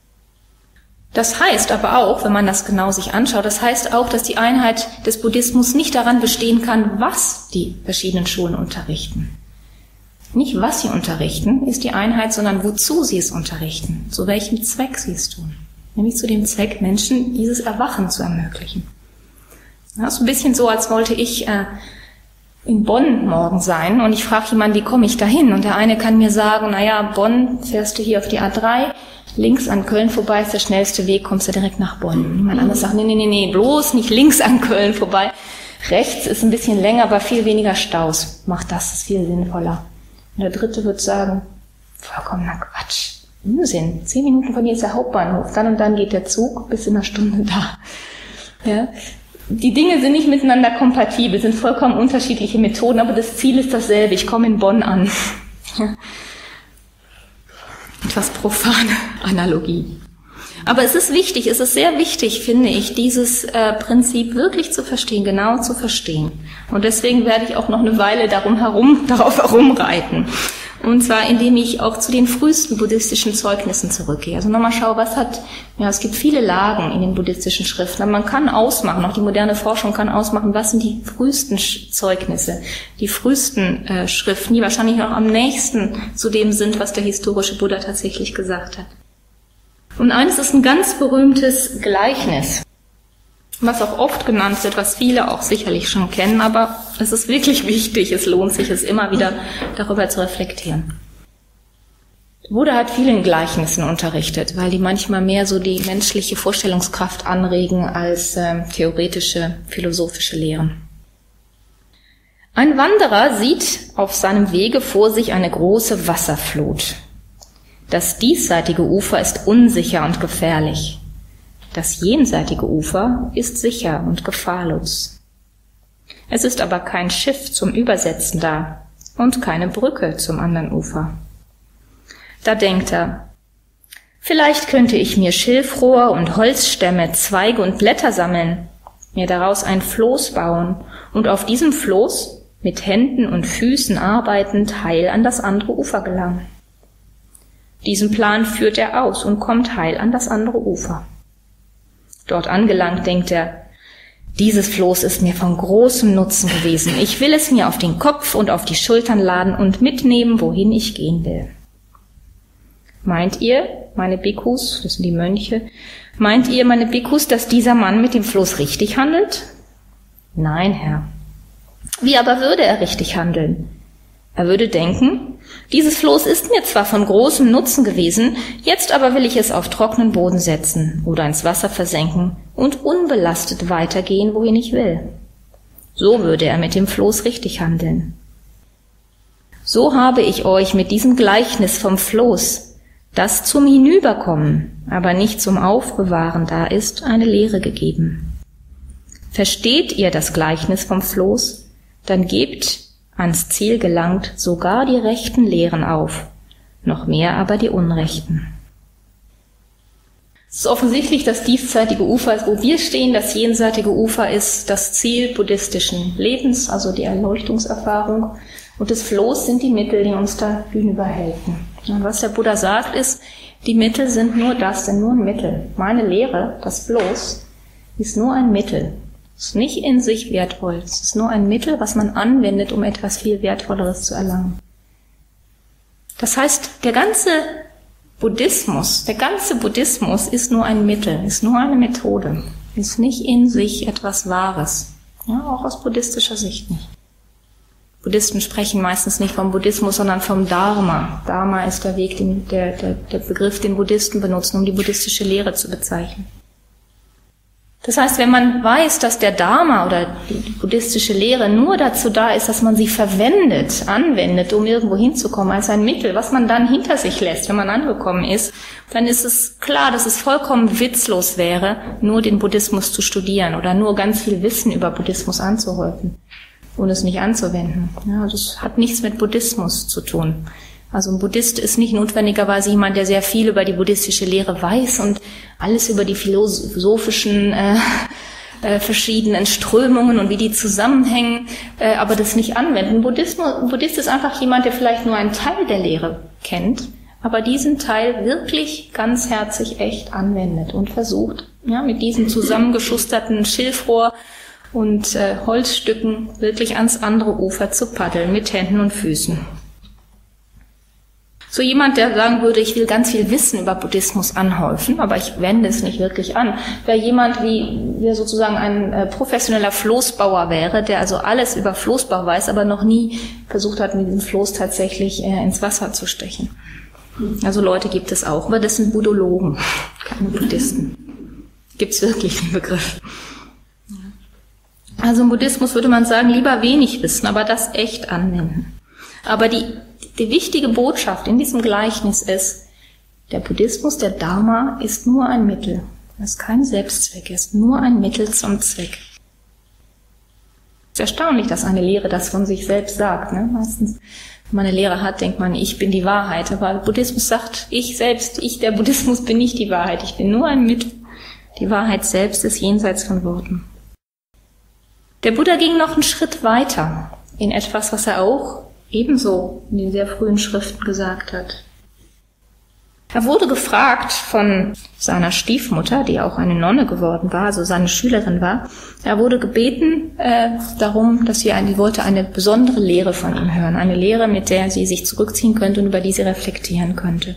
Das heißt aber auch, wenn man das genau sich anschaut, das heißt auch, dass die Einheit des Buddhismus nicht daran bestehen kann, was die verschiedenen Schulen unterrichten. Nicht was sie unterrichten, ist die Einheit, sondern wozu sie es unterrichten, zu welchem Zweck sie es tun. Nämlich zu dem Zweck, Menschen dieses Erwachen zu ermöglichen. Das ist ein bisschen so, als wollte ich in Bonn morgen sein und ich frage jemanden, wie komme ich dahin? Und der eine kann mir sagen, naja, Bonn fährst du hier auf die A3, links an Köln vorbei ist der schnellste Weg, kommst du direkt nach Bonn. Jemand anderes sagt, nee, bloß nicht links an Köln vorbei. Rechts ist ein bisschen länger, aber viel weniger Staus. Macht das, ist viel sinnvoller. Und der dritte wird sagen, vollkommener Quatsch. Unsinn. 10 Minuten von hier ist der Hauptbahnhof. Dann und dann geht der Zug, bis in einer Stunde da. Ja. Die Dinge sind nicht miteinander kompatibel, sind vollkommen unterschiedliche Methoden, aber das Ziel ist dasselbe. Ich komme in Bonn an. Ja. Etwas profane Analogie. Aber es ist wichtig, es ist sehr wichtig, finde ich, dieses Prinzip wirklich zu verstehen, genau zu verstehen. Und deswegen werde ich auch noch eine Weile darauf herumreiten. Und zwar, indem ich auch zu den frühesten buddhistischen Zeugnissen zurückgehe. Also nochmal schaue, es gibt viele Lagen in den buddhistischen Schriften, aber man kann ausmachen, auch die moderne Forschung kann ausmachen, was sind die frühesten Zeugnisse, die frühesten Schriften, die wahrscheinlich noch am nächsten zu dem sind, was der historische Buddha tatsächlich gesagt hat. Und eines ist ein ganz berühmtes Gleichnis, was auch oft genannt wird, was viele auch sicherlich schon kennen, aber es ist wirklich wichtig, es lohnt sich, es immer wieder darüber zu reflektieren. Buddha hat vielen Gleichnissen unterrichtet, weil die manchmal mehr so die menschliche Vorstellungskraft anregen als theoretische, philosophische Lehren. Ein Wanderer sieht auf seinem Wege vor sich eine große Wasserflut. Das diesseitige Ufer ist unsicher und gefährlich. Das jenseitige Ufer ist sicher und gefahrlos. Es ist aber kein Schiff zum Übersetzen da und keine Brücke zum anderen Ufer. Da denkt er, Vielleicht könnte ich mir Schilfrohr und Holzstämme, Zweige und Blätter sammeln, mir daraus ein Floß bauen und auf diesem Floß mit Händen und Füßen arbeitend heil an das andere Ufer gelangen. Diesen Plan führt er aus und kommt heil an das andere Ufer. Dort angelangt denkt er, dieses Floß ist mir von großem Nutzen gewesen. Ich will es mir auf den Kopf und auf die Schultern laden und mitnehmen, wohin ich gehen will. Meint ihr, meine Bhikkhus, das sind die Mönche, meint ihr, meine Bhikkhus, dass dieser Mann mit dem Floß richtig handelt? Nein, Herr. Wie aber würde er richtig handeln? Er würde denken, dieses Floß ist mir zwar von großem Nutzen gewesen, jetzt aber will ich es auf trockenen Boden setzen oder ins Wasser versenken und unbelastet weitergehen, wohin ich will. So würde er mit dem Floß richtig handeln. So habe ich euch mit diesem Gleichnis vom Floß, das zum Hinüberkommen, aber nicht zum Aufbewahren da ist, eine Lehre gegeben. Versteht ihr das Gleichnis vom Floß, dann gebt ans Ziel gelangt sogar die rechten Lehren auf, noch mehr aber die unrechten. Es ist offensichtlich, das diesseitige Ufer ist, wo wir stehen. Das jenseitige Ufer ist das Ziel buddhistischen Lebens, also die Erleuchtungserfahrung. Und das Floß sind die Mittel, die uns da hinüberhelfen. Und was der Buddha sagt, ist, die Mittel sind nur ein Mittel. Meine Lehre, das Floß, ist nur ein Mittel. Es ist nicht in sich wertvoll. Es ist nur ein Mittel, was man anwendet, um etwas viel Wertvolleres zu erlangen. Das heißt, der ganze Buddhismus ist nur ein Mittel, ist nur eine Methode, ist nicht in sich etwas Wahres. Ja, auch aus buddhistischer Sicht nicht. Buddhisten sprechen meistens nicht vom Buddhismus, sondern vom Dharma. Dharma ist der Weg, der Begriff, den Buddhisten benutzen, um die buddhistische Lehre zu bezeichnen. Das heißt, wenn man weiß, dass der Dharma oder die buddhistische Lehre nur dazu da ist, dass man sie anwendet, um irgendwo hinzukommen, als ein Mittel, was man dann hinter sich lässt, wenn man angekommen ist, dann ist es klar, dass es vollkommen witzlos wäre, nur den Buddhismus zu studieren oder nur ganz viel Wissen über Buddhismus anzuhäufen und es nicht anzuwenden. Ja, das hat nichts mit Buddhismus zu tun. Also ein Buddhist ist nicht notwendigerweise jemand, der sehr viel über die buddhistische Lehre weiß und alles über die philosophischen verschiedenen Strömungen und wie die zusammenhängen, aber das nicht anwenden. Ein Buddhist ist einfach jemand, der vielleicht nur einen Teil der Lehre kennt, aber diesen Teil wirklich ganzherzig echt anwendet und versucht, ja, mit diesem zusammengeschusterten Schilfrohr und Holzstücken wirklich ans andere Ufer zu paddeln mit Händen und Füßen. So jemand, der sagen würde, ich will ganz viel Wissen über Buddhismus anhäufen, aber ich wende es nicht wirklich an, wäre jemand, wie sozusagen ein professioneller Floßbauer wäre, der also alles über Floßbau weiß, aber noch nie versucht hat, mit diesem Floß tatsächlich ins Wasser zu stechen. Also Leute gibt es auch, aber das sind Buddhologen, keine Buddhisten. Gibt es wirklich den Begriff. Also im Buddhismus würde man sagen, lieber wenig wissen, aber das echt anwenden. Aber die wichtige Botschaft in diesem Gleichnis ist, der Buddhismus, der Dharma, ist nur ein Mittel. Er ist kein Selbstzweck, er ist nur ein Mittel zum Zweck. Es ist erstaunlich, dass eine Lehre das von sich selbst sagt. Ne? Meistens, wenn man eine Lehre hat, denkt man, ich bin die Wahrheit. Aber der Buddhismus sagt, der Buddhismus bin nicht die Wahrheit, ich bin nur ein Mittel. Die Wahrheit selbst ist jenseits von Worten. Der Buddha ging noch einen Schritt weiter in etwas, was er auch ebenso in den sehr frühen Schriften gesagt hat. Er wurde gefragt von seiner Stiefmutter, die auch eine Nonne geworden war, also seine Schülerin war. Er wurde gebeten darum, dass sie wollte eine besondere Lehre von ihm hören, eine Lehre, mit der sie sich zurückziehen könnte und über die sie reflektieren könnte.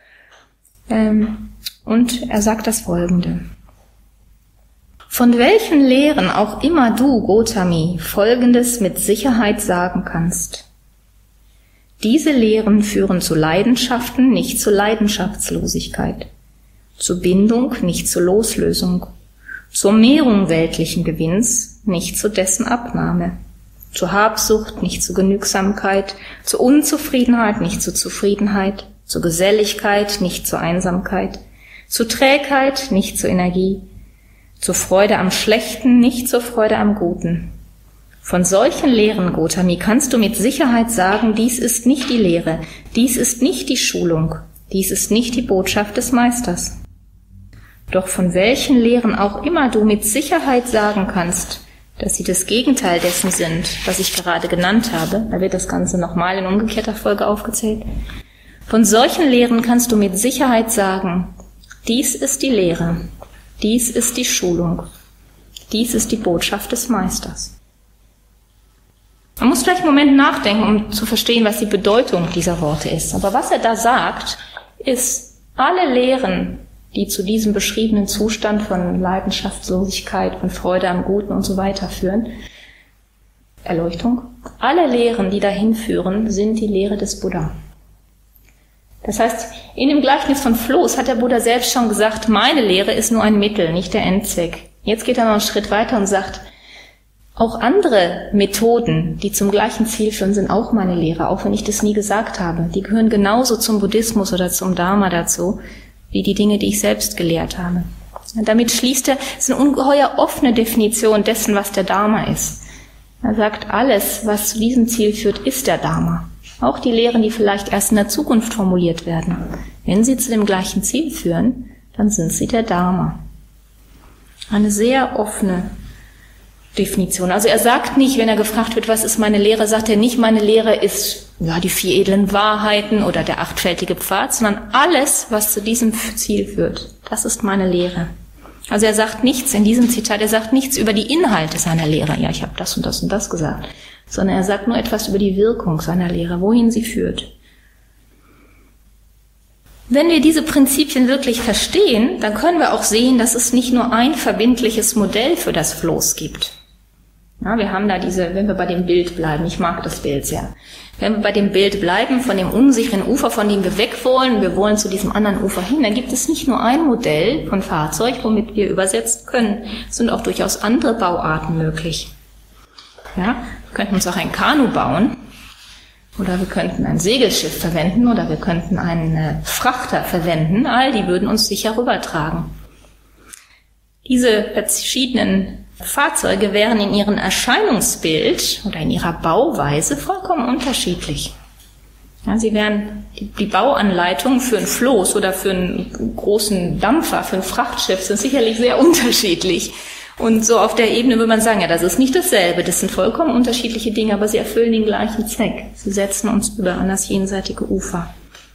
Und er sagt das Folgende: Von welchen Lehren auch immer du, Gotami, Folgendes mit Sicherheit sagen kannst: Diese Lehren führen zu Leidenschaften, nicht zu Leidenschaftslosigkeit, zu Bindung, nicht zu Loslösung, zur Mehrung weltlichen Gewinns, nicht zu dessen Abnahme, zur Habsucht, nicht zu Genügsamkeit, zur Unzufriedenheit, nicht zu Zufriedenheit, zur Geselligkeit, nicht zur Einsamkeit, zur Trägheit, nicht zur Energie, zur Freude am Schlechten, nicht zur Freude am Guten. Von solchen Lehren, Gotami, kannst du mit Sicherheit sagen, dies ist nicht die Lehre, dies ist nicht die Schulung, Dies ist nicht die Botschaft des Meisters. Doch von welchen Lehren auch immer du mit Sicherheit sagen kannst, dass sie das Gegenteil dessen sind, was ich gerade genannt habe, da wird das Ganze nochmal in umgekehrter Folge aufgezählt, von solchen Lehren kannst du mit Sicherheit sagen, dies ist die Lehre, dies ist die Schulung, dies ist die Botschaft des Meisters. Man muss vielleicht einen Moment nachdenken, um zu verstehen, was die Bedeutung dieser Worte ist. Aber was er da sagt, ist, alle Lehren, die zu diesem beschriebenen Zustand von Leidenschaftslosigkeit, von Freude am Guten und so weiter führen, Erleuchtung, alle Lehren, die dahin führen, sind die Lehre des Buddha. Das heißt, in dem Gleichnis von Floß hat der Buddha selbst schon gesagt, meine Lehre ist nur ein Mittel, nicht der Endzweck. Jetzt geht er noch einen Schritt weiter und sagt, auch andere Methoden, die zum gleichen Ziel führen, sind auch meine Lehre, auch wenn ich das nie gesagt habe. Die gehören genauso zum Buddhismus oder zum Dharma dazu, wie die Dinge, die ich selbst gelehrt habe. Und damit schließt er, es ist eine ungeheuer offene Definition dessen, was der Dharma ist. Er sagt, alles, was zu diesem Ziel führt, ist der Dharma. Auch die Lehren, die vielleicht erst in der Zukunft formuliert werden. Wenn sie zu dem gleichen Ziel führen, dann sind sie der Dharma. Eine sehr offene Definition. Also er sagt nicht, wenn er gefragt wird, was ist meine Lehre, sagt er nicht, meine Lehre ist ja die 4 edlen Wahrheiten oder der 8-fältige Pfad, sondern alles, was zu diesem Ziel führt. Das ist meine Lehre. Also er sagt nichts in diesem Zitat, er sagt nichts über die Inhalte seiner Lehre. Ja, ich habe das und das und das gesagt. Sondern er sagt nur etwas über die Wirkung seiner Lehre, wohin sie führt. Wenn wir diese Prinzipien wirklich verstehen, dann können wir auch sehen, dass es nicht nur ein verbindliches Modell für das Floß gibt. Ja, wir haben da wenn wir bei dem Bild bleiben, ich mag das Bild sehr. Wenn wir bei dem Bild bleiben, von dem unsicheren Ufer, von dem wir weg wollen, wir wollen zu diesem anderen Ufer hin, dann gibt es nicht nur ein Modell von Fahrzeug, womit wir übersetzen können. Es sind auch durchaus andere Bauarten möglich. Ja, wir könnten uns auch ein Kanu bauen, oder wir könnten ein Segelschiff verwenden, oder wir könnten einen Frachter verwenden. All die würden uns sicher rübertragen. Diese verschiedenen Fahrzeuge wären in ihrem Erscheinungsbild oder in ihrer Bauweise vollkommen unterschiedlich. Ja, sie wären die Bauanleitungen für ein Floß oder für einen großen Dampfer, für ein Frachtschiff sind sicherlich sehr unterschiedlich. Und so auf der Ebene würde man sagen, ja, das ist nicht dasselbe, das sind vollkommen unterschiedliche Dinge, aber sie erfüllen den gleichen Zweck. Sie setzen uns über an das jenseitige Ufer.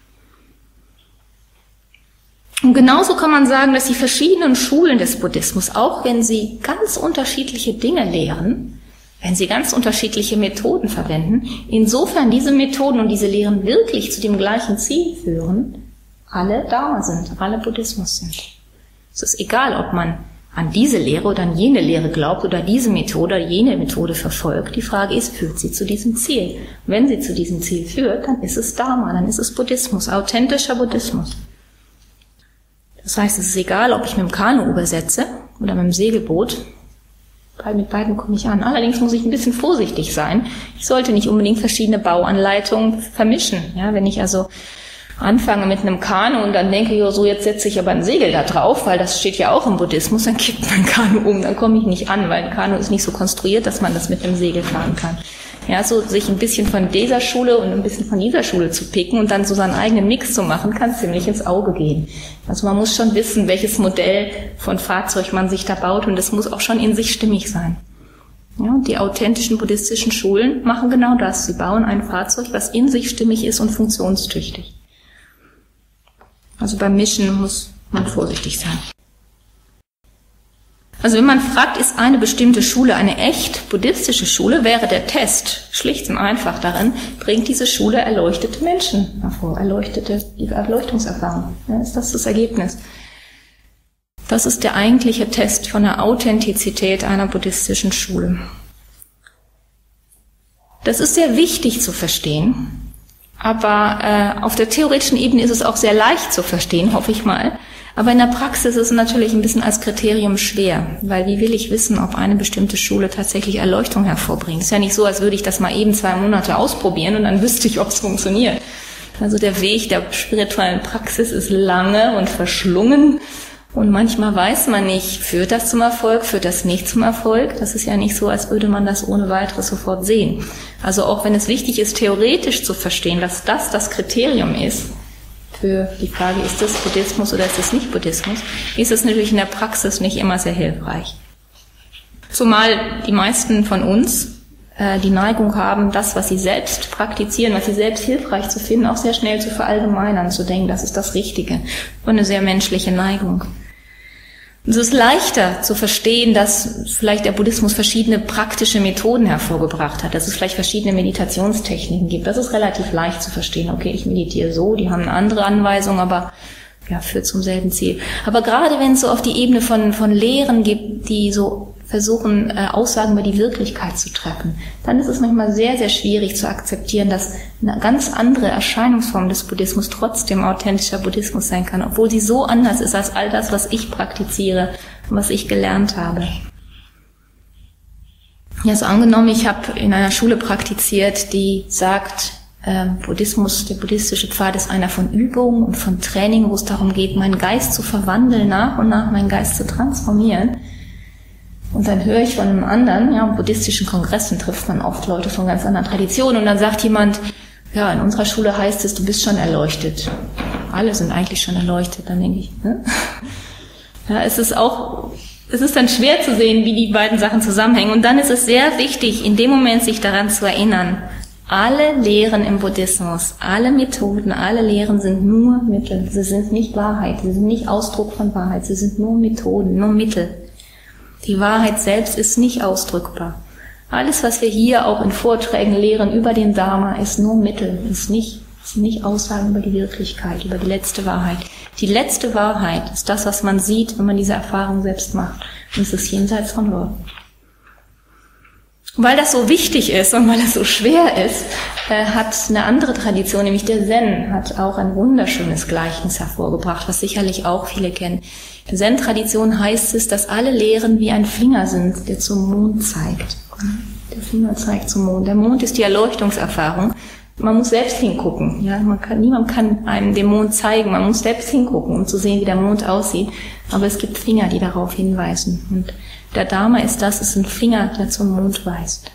Und genauso kann man sagen, dass die verschiedenen Schulen des Buddhismus, auch wenn sie ganz unterschiedliche Dinge lehren, wenn sie ganz unterschiedliche Methoden verwenden, insofern diese Methoden und diese Lehren wirklich zu dem gleichen Ziel führen, alle Dharma sind, alle Buddhismus sind. Es ist egal, ob man an diese Lehre oder an jene Lehre glaubt oder diese Methode oder jene Methode verfolgt. Die Frage ist, führt sie zu diesem Ziel? Und wenn sie zu diesem Ziel führt, dann ist es Dharma, dann ist es Buddhismus, authentischer Buddhismus. Das heißt, es ist egal, ob ich mit dem Kanu übersetze oder mit dem Segelboot, weil mit beiden komme ich an. Allerdings muss ich ein bisschen vorsichtig sein. Ich sollte nicht unbedingt verschiedene Bauanleitungen vermischen. Ja, wenn ich also anfange mit einem Kanu und dann denke, ja, so jetzt setze ich aber ein Segel da drauf, weil das steht ja auch im Buddhismus, dann kippt mein Kanu um, dann komme ich nicht an, weil ein Kanu ist nicht so konstruiert, dass man das mit einem Segel fahren kann. Ja, so sich ein bisschen von dieser Schule und ein bisschen von dieser Schule zu picken und dann so seinen eigenen Mix zu machen, kann ziemlich ins Auge gehen. Also man muss schon wissen, welches Modell von Fahrzeug man sich da baut und das muss auch schon in sich stimmig sein. Ja, und die authentischen buddhistischen Schulen machen genau das. Sie bauen ein Fahrzeug, was in sich stimmig ist und funktionstüchtig. Also beim Mischen muss man vorsichtig sein. Also wenn man fragt, ist eine bestimmte Schule eine echt buddhistische Schule, wäre der Test schlicht und einfach darin, bringt diese Schule erleuchtete Menschen hervor, die Erleuchtungserfahrung. Ja, ist das Ergebnis? Das ist der eigentliche Test von der Authentizität einer buddhistischen Schule. Das ist sehr wichtig zu verstehen. Aber auf der theoretischen Ebene ist es auch sehr leicht zu verstehen, hoffe ich mal. Aber in der Praxis ist es natürlich ein bisschen als Kriterium schwer, weil wie will ich wissen, ob eine bestimmte Schule tatsächlich Erleuchtung hervorbringt? Es ist ja nicht so, als würde ich das mal eben 2 Monate ausprobieren und dann wüsste ich, ob es funktioniert. Also der Weg der spirituellen Praxis ist lange und verschlungen und manchmal weiß man nicht, führt das zum Erfolg, führt das nicht zum Erfolg. Das ist ja nicht so, als würde man das ohne weiteres sofort sehen. Also auch wenn es wichtig ist, theoretisch zu verstehen, dass das Kriterium ist für die Frage, ist das Buddhismus oder ist das nicht Buddhismus, ist es natürlich in der Praxis nicht immer sehr hilfreich. Zumal die meisten von uns die Neigung haben, das, was sie selbst praktizieren, was sie selbst hilfreich zu finden, auch sehr schnell zu verallgemeinern, zu denken, das ist das Richtige. Und eine sehr menschliche Neigung. Es ist leichter zu verstehen, dass vielleicht der Buddhismus verschiedene praktische Methoden hervorgebracht hat, dass es vielleicht verschiedene Meditationstechniken gibt. Das ist relativ leicht zu verstehen. Okay, ich meditiere so, die haben eine andere Anweisung, aber ja, führt zum selben Ziel. Aber gerade wenn es so auf die Ebene von Lehren gibt, die so versuchen, Aussagen über die Wirklichkeit zu treffen, dann ist es manchmal sehr, sehr schwierig zu akzeptieren, dass eine ganz andere Erscheinungsform des Buddhismus trotzdem authentischer Buddhismus sein kann, obwohl sie so anders ist als all das, was ich praktiziere und was ich gelernt habe. Ja, so angenommen, ich habe in einer Schule praktiziert, die sagt, Buddhismus, der buddhistische Pfad ist einer von Übung und von Training, wo es darum geht, meinen Geist zu verwandeln, nach und nach meinen Geist zu transformieren. Und dann höre ich von einem anderen, ja, buddhistischen Kongressen trifft man oft Leute von ganz anderen Traditionen und dann sagt jemand, ja, in unserer Schule heißt es, du bist schon erleuchtet. Alle sind eigentlich schon erleuchtet, dann denke ich, ne? Ja, es ist dann schwer zu sehen, wie die beiden Sachen zusammenhängen. Und dann ist es sehr wichtig, in dem Moment sich daran zu erinnern, alle Lehren im Buddhismus, alle Methoden, alle Lehren sind nur Mittel. Sie sind nicht Wahrheit, sie sind nicht Ausdruck von Wahrheit, sie sind nur Methoden, nur Mittel. Die Wahrheit selbst ist nicht ausdrückbar. Alles, was wir hier auch in Vorträgen lehren über den Dharma, ist nur Mittel, sind nicht Aussagen über die Wirklichkeit, über die letzte Wahrheit. Die letzte Wahrheit ist das, was man sieht, wenn man diese Erfahrung selbst macht. Und es ist jenseits von Worten. Weil das so wichtig ist und weil es so schwer ist, hat eine andere Tradition, nämlich der Zen, hat auch ein wunderschönes Gleichnis hervorgebracht, was sicherlich auch viele kennen. In der Zen-Tradition heißt es, dass alle Lehren wie ein Finger sind, der zum Mond zeigt. Der Finger zeigt zum Mond. Der Mond ist die Erleuchtungserfahrung. Man muss selbst hingucken. Ja, niemand kann einem den Mond zeigen. Man muss selbst hingucken, um zu sehen, wie der Mond aussieht. Aber es gibt Finger, die darauf hinweisen. Und der Dharma ist ein Finger, der zum Mond weist.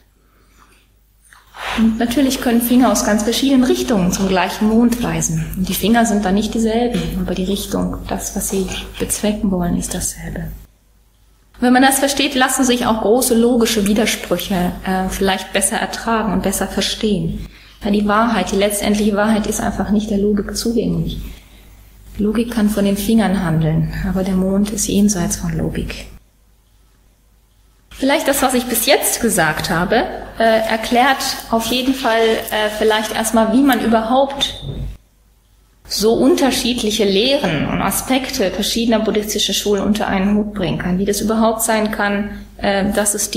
Und natürlich können Finger aus ganz verschiedenen Richtungen zum gleichen Mond weisen. Und die Finger sind dann nicht dieselben, aber die Richtung, das, was sie bezwecken wollen, ist dasselbe. Wenn man das versteht, lassen sich auch große logische Widersprüche vielleicht besser ertragen und besser verstehen. Ja, die Wahrheit, die letztendliche Wahrheit ist einfach nicht der Logik zugänglich. Logik kann von den Fingern handeln, aber der Mond ist jenseits von Logik. Vielleicht das, was ich bis jetzt gesagt habe, erklärt auf jeden Fall vielleicht erstmal, wie man überhaupt so unterschiedliche Lehren und Aspekte verschiedener buddhistischer Schulen unter einen Hut bringen kann. Wie das überhaupt sein kann, dass es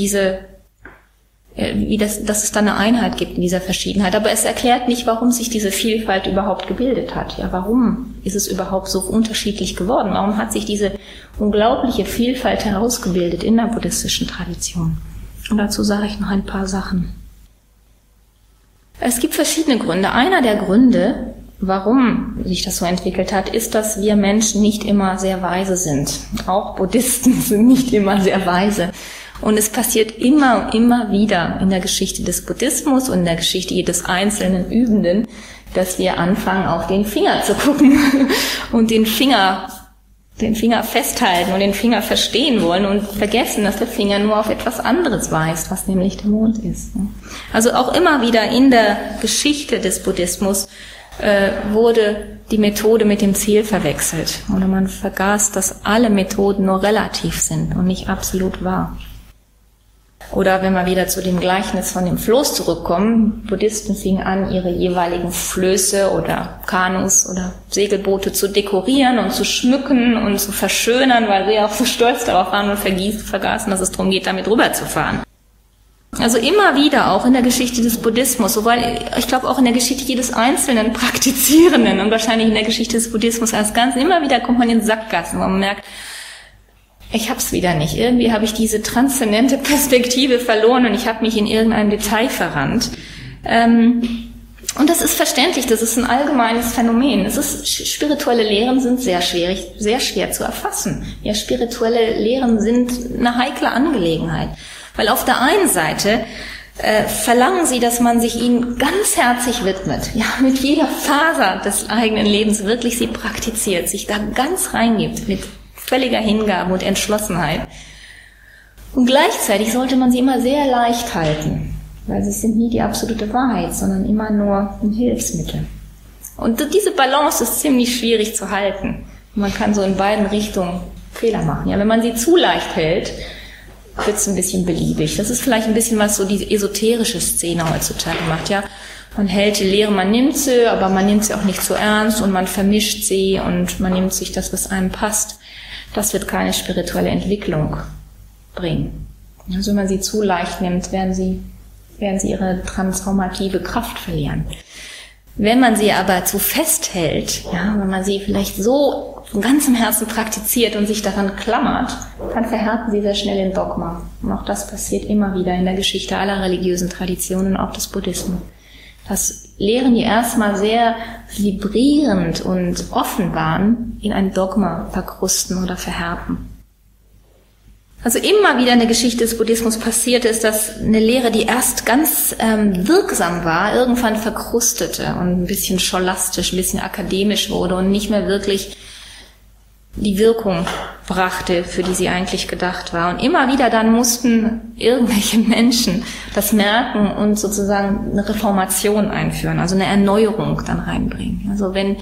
dass es da eine Einheit gibt in dieser Verschiedenheit. Aber es erklärt nicht, warum sich diese Vielfalt überhaupt gebildet hat. Ja, warum ist es überhaupt so unterschiedlich geworden? Warum hat sich diese unglaubliche Vielfalt herausgebildet in der buddhistischen Tradition? Und dazu sage ich noch ein paar Sachen. Es gibt verschiedene Gründe. Einer der Gründe, warum sich das so entwickelt hat, ist, dass wir Menschen nicht immer sehr weise sind. Auch Buddhisten sind nicht immer sehr weise. Und es passiert immer wieder in der Geschichte des Buddhismus und in der Geschichte jedes einzelnen Übenden, dass wir anfangen, auf den Finger zu gucken und den Finger festhalten und den Finger verstehen wollen und vergessen, dass der Finger nur auf etwas anderes weist, was nämlich der Mond ist. Also auch immer wieder in der Geschichte des Buddhismus wurde die Methode mit dem Ziel verwechselt. Oder man vergaß, dass alle Methoden nur relativ sind und nicht absolut wahr. Oder wenn wir wieder zu dem Gleichnis von dem Floß zurückkommen, Buddhisten fingen an, ihre jeweiligen Flöße oder Kanus oder Segelboote zu dekorieren und zu schmücken und zu verschönern, weil sie auch so stolz darauf waren und vergaßen, dass es darum geht, damit rüberzufahren. Also immer wieder, auch in der Geschichte des Buddhismus, wobei ich glaube auch in der Geschichte jedes einzelnen Praktizierenden und wahrscheinlich in der Geschichte des Buddhismus als Ganzen, immer wieder kommt man in Sackgassen, wo man merkt, ich hab's wieder nicht. Irgendwie habe ich diese transzendente Perspektive verloren und ich habe mich in irgendeinem Detail verrannt. Und das ist verständlich, das ist ein allgemeines Phänomen. Spirituelle Lehren sind sehr schwer zu erfassen. Ja, spirituelle Lehren sind eine heikle Angelegenheit. Weil auf der einen Seite verlangen sie, dass man sich ihnen ganz herzlich widmet, ja, mit jeder Faser des eigenen Lebens wirklich sie praktiziert, sich da ganz reingibt, mit völliger Hingabe und Entschlossenheit. Und gleichzeitig sollte man sie immer sehr leicht halten, weil sie sind nie die absolute Wahrheit, sondern immer nur ein Hilfsmittel. Und diese Balance ist ziemlich schwierig zu halten. Man kann so in beiden Richtungen Fehler machen. Ja, wenn man sie zu leicht hält, wird es ein bisschen beliebig. Das ist vielleicht ein bisschen, was so die esoterische Szene heutzutage macht. Ja, man hält die Lehre, man nimmt sie, aber man nimmt sie auch nicht zu ernst und man vermischt sie und man nimmt sich das, was einem passt. Das wird keine spirituelle Entwicklung bringen. Also wenn man sie zu leicht nimmt, werden sie ihre transformative Kraft verlieren. Wenn man sie aber zu fest hält, ja, wenn man sie vielleicht so von ganzem Herzen praktiziert und sich daran klammert, dann verhärten sie sehr schnell in Dogma. Und auch das passiert immer wieder in der Geschichte aller religiösen Traditionen, auch des Buddhismus. Dass Lehren, die erstmal sehr vibrierend und offen waren, in ein Dogma verkrusten oder verhärten. Also immer wieder in der Geschichte des Buddhismus passiert ist, dass eine Lehre, die erst ganz wirksam war, irgendwann verkrustete und ein bisschen scholastisch, ein bisschen akademisch wurde und nicht mehr wirklich die Wirkung brachte, für die sie eigentlich gedacht war. Und immer wieder dann mussten irgendwelche Menschen das merken und sozusagen eine Reformation einführen, also eine Erneuerung dann reinbringen. Also wenn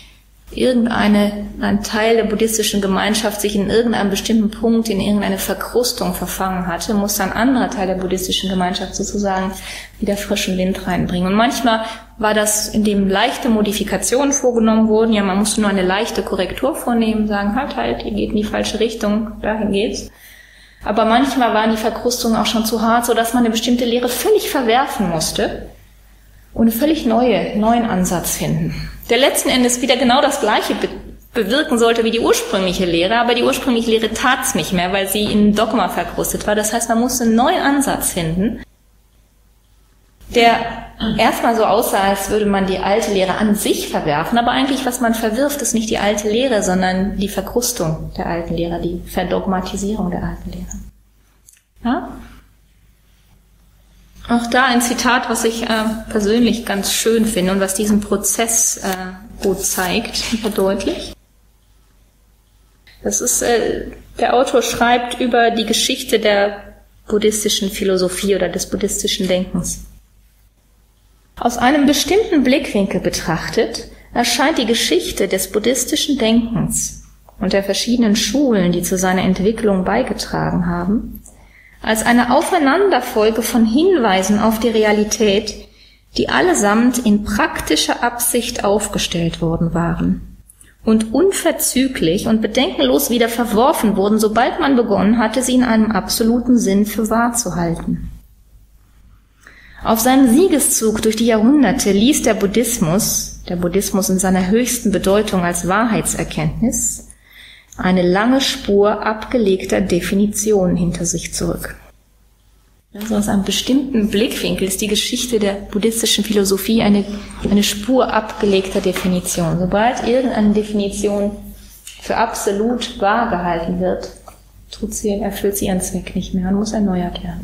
ein Teil der buddhistischen Gemeinschaft sich in irgendeinem bestimmten Punkt in irgendeine Verkrustung verfangen hatte, muss ein anderer Teil der buddhistischen Gemeinschaft sozusagen wieder frischen Wind reinbringen. Und manchmal war das, indem leichte Modifikationen vorgenommen wurden. Ja, man musste nur eine leichte Korrektur vornehmen, sagen, halt, ihr geht in die falsche Richtung, dahin geht's. Aber manchmal waren die Verkrustungen auch schon zu hart, sodass man eine bestimmte Lehre völlig verwerfen musste und einen völlig neuen Ansatz finden, der letzten Endes wieder genau das Gleiche bewirken sollte wie die ursprüngliche Lehre, aber die ursprüngliche Lehre tat's nicht mehr, weil sie in Dogma verkrustet war. Das heißt, man musste einen neuen Ansatz finden, der erstmal so aussah, als würde man die alte Lehre an sich verwerfen, aber eigentlich, was man verwirft, ist nicht die alte Lehre, sondern die Verkrustung der alten Lehre, die Verdogmatisierung der alten Lehre. Ja? Auch da ein Zitat, was ich persönlich ganz schön finde und was diesen Prozess gut zeigt, verdeutlicht. Das ist, der Autor schreibt über die Geschichte der buddhistischen Philosophie oder des buddhistischen Denkens. Aus einem bestimmten Blickwinkel betrachtet erscheint die Geschichte des buddhistischen Denkens und der verschiedenen Schulen, die zu seiner Entwicklung beigetragen haben, als eine Aufeinanderfolge von Hinweisen auf die Realität, die allesamt in praktischer Absicht aufgestellt worden waren und unverzüglich und bedenkenlos wieder verworfen wurden, sobald man begonnen hatte, sie in einem absoluten Sinn für wahr zu halten. Auf seinem Siegeszug durch die Jahrhunderte ließ der Buddhismus in seiner höchsten Bedeutung als Wahrheitserkenntnis, eine lange Spur abgelegter Definitionen hinter sich zurück. Also aus einem bestimmten Blickwinkel ist die Geschichte der buddhistischen Philosophie eine Spur abgelegter Definition. Sobald irgendeine Definition für absolut wahr gehalten wird, erfüllt sie ihren Zweck nicht mehr und muss erneuert werden.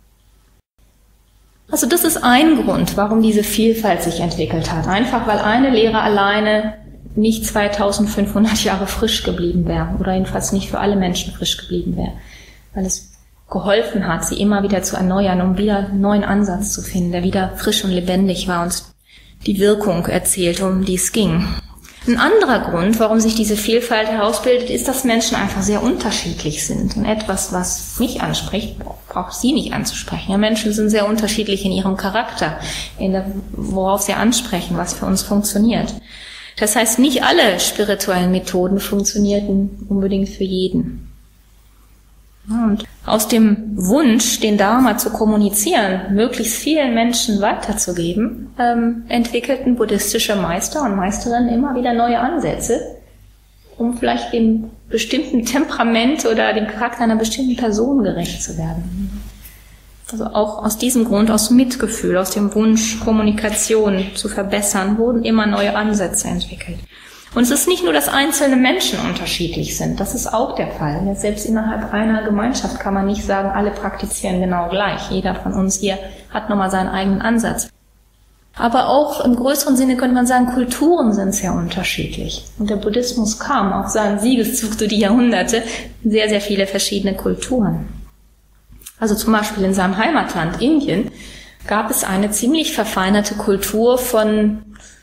Also das ist ein Grund, warum diese Vielfalt sich entwickelt hat. Einfach weil eine Lehre alleine nicht 2500 Jahre frisch geblieben wäre oder jedenfalls nicht für alle Menschen frisch geblieben wäre, weil es geholfen hat, sie immer wieder zu erneuern, um wieder einen neuen Ansatz zu finden, der wieder frisch und lebendig war und die Wirkung erzählt, um die es ging. Ein anderer Grund, warum sich diese Vielfalt herausbildet, ist, dass Menschen einfach sehr unterschiedlich sind. Und etwas, was mich anspricht, braucht sie nicht anzusprechen. Ja, Menschen sind sehr unterschiedlich in ihrem Charakter, worauf sie ansprechen, was für uns funktioniert. Das heißt, nicht alle spirituellen Methoden funktionierten unbedingt für jeden. Und aus dem Wunsch, den Dharma zu kommunizieren, möglichst vielen Menschen weiterzugeben, entwickelten buddhistische Meister und Meisterinnen immer wieder neue Ansätze, um vielleicht dem bestimmten Temperament oder dem Charakter einer bestimmten Person gerecht zu werden. Also auch aus diesem Grund, aus Mitgefühl, aus dem Wunsch, Kommunikation zu verbessern, wurden immer neue Ansätze entwickelt. Und es ist nicht nur, dass einzelne Menschen unterschiedlich sind, das ist auch der Fall. Ja, selbst innerhalb einer Gemeinschaft kann man nicht sagen, alle praktizieren genau gleich. Jeder von uns hier hat nochmal seinen eigenen Ansatz. Aber auch im größeren Sinne könnte man sagen, Kulturen sind sehr unterschiedlich. Und der Buddhismus kam auf seinen Siegeszug durch die Jahrhunderte in sehr, sehr viele verschiedene Kulturen. Also zum Beispiel in seinem Heimatland Indien gab es eine ziemlich verfeinerte Kultur von,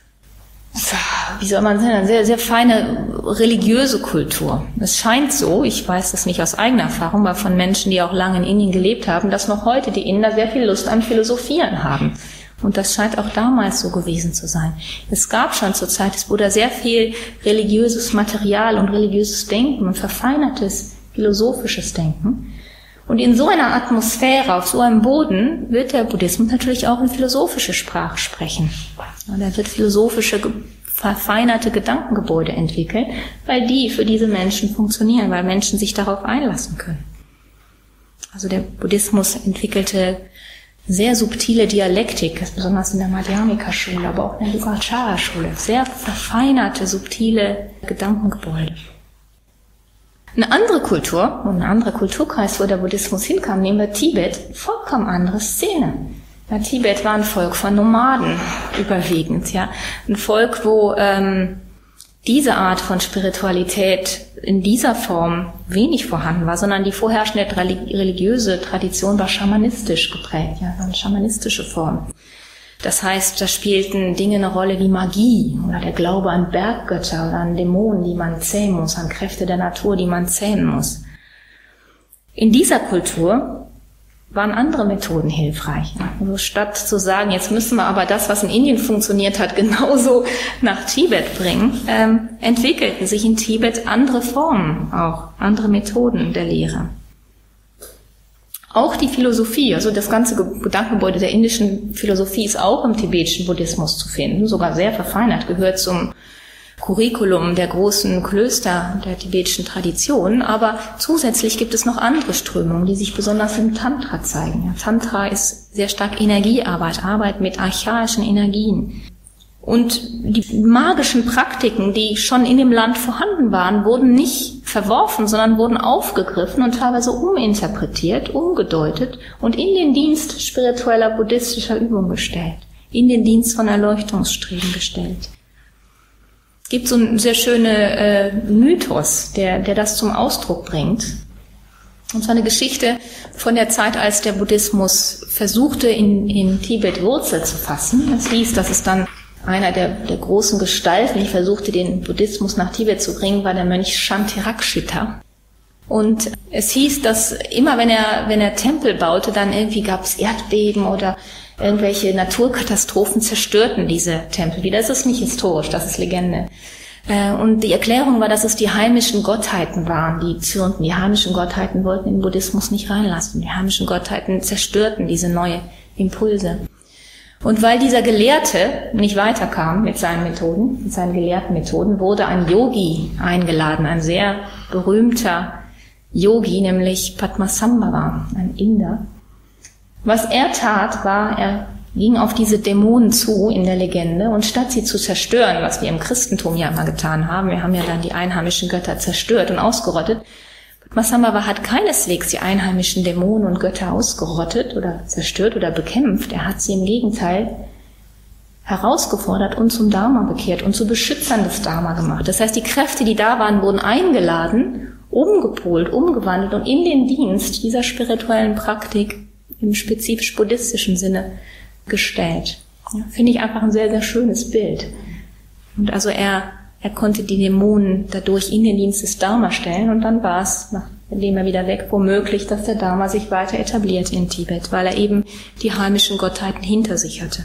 wie soll man sagen, eine sehr, sehr feine religiöse Kultur. Es scheint so, ich weiß das nicht aus eigener Erfahrung, aber von Menschen, die auch lange in Indien gelebt haben, dass noch heute die Inder sehr viel Lust am Philosophieren haben. Und das scheint auch damals so gewesen zu sein. Es gab schon zur Zeit des Buddha sehr viel religiöses Material und religiöses Denken und verfeinertes philosophisches Denken. Und in so einer Atmosphäre, auf so einem Boden, wird der Buddhismus natürlich auch in philosophische Sprache sprechen. Und er wird philosophische, verfeinerte Gedankengebäude entwickeln, weil die für diese Menschen funktionieren, weil Menschen sich darauf einlassen können. Also der Buddhismus entwickelte sehr subtile Dialektik, besonders in der Madhyamika-Schule, aber auch in der Yogacara-Schule. Sehr verfeinerte, subtile Gedankengebäude. Eine andere Kultur und ein anderer Kulturkreis, wo der Buddhismus hinkam, nehmen wir Tibet, vollkommen andere Szene. Ja, Tibet war ein Volk von Nomaden überwiegend, ja. Ein Volk, wo diese Art von Spiritualität in dieser Form wenig vorhanden war, sondern die vorherrschende religiöse Tradition war schamanistisch geprägt, ja, eine schamanistische Form. Das heißt, da spielten Dinge eine Rolle wie Magie oder der Glaube an Berggötter oder an Dämonen, die man zähmen muss, an Kräfte der Natur, die man zähmen muss. In dieser Kultur waren andere Methoden hilfreich. Also statt zu sagen, jetzt müssen wir aber das, was in Indien funktioniert hat, genauso nach Tibet bringen, entwickelten sich in Tibet andere Formen, auch andere Methoden der Lehre. Auch die Philosophie, also das ganze Gedankengebäude der indischen Philosophie ist auch im tibetischen Buddhismus zu finden, sogar sehr verfeinert, gehört zum Curriculum der großen Klöster der tibetischen Tradition, aber zusätzlich gibt es noch andere Strömungen, die sich besonders im Tantra zeigen. Ja, Tantra ist sehr stark Energiearbeit, Arbeit mit archaischen Energien. Und die magischen Praktiken, die schon in dem Land vorhanden waren, wurden nicht verworfen, sondern wurden aufgegriffen und teilweise uminterpretiert, umgedeutet und in den Dienst spiritueller buddhistischer Übung gestellt, in den Dienst von Erleuchtungsstreben gestellt. Es gibt so einen sehr schönen Mythos, der das zum Ausdruck bringt. Und zwar eine Geschichte von der Zeit, als der Buddhismus versuchte, in Tibet Wurzel zu fassen. Das hieß, dass es dann einer der großen Gestalten, die versuchte, den Buddhismus nach Tibet zu bringen, war der Mönch Shantirakshita. Und es hieß, dass immer wenn er Tempel baute, dann irgendwie gab es Erdbeben oder irgendwelche Naturkatastrophen zerstörten diese Tempel wieder. Das ist nicht historisch, das ist Legende. Und die Erklärung war, dass es die heimischen Gottheiten waren, die zürnten. Die heimischen Gottheiten wollten den Buddhismus nicht reinlassen. Die heimischen Gottheiten zerstörten diese neue Impulse. Und weil dieser Gelehrte nicht weiterkam mit seinen Methoden, mit seinen gelehrten Methoden, wurde ein Yogi eingeladen, ein sehr berühmter Yogi, nämlich Padmasambhava, ein Inder. Was er tat, war, er ging auf diese Dämonen zu in der Legende und statt sie zu zerstören, was wir im Christentum ja immer getan haben, wir haben ja dann die einheimischen Götter zerstört und ausgerottet, Padmasambhava hat keineswegs die einheimischen Dämonen und Götter ausgerottet oder zerstört oder bekämpft, er hat sie im Gegenteil herausgefordert und zum Dharma bekehrt und zu Beschützern des Dharma gemacht. Das heißt, die Kräfte, die da waren, wurden eingeladen, umgepolt, umgewandelt und in den Dienst dieser spirituellen Praktik im spezifisch buddhistischen Sinne gestellt. Ja, finde ich einfach ein sehr, sehr schönes Bild. Und also er konnte die Dämonen dadurch in den Dienst des Dharma stellen und dann war es, nachdem er wieder weg, womöglich, dass der Dharma sich weiter etablierte in Tibet, weil er eben die heimischen Gottheiten hinter sich hatte.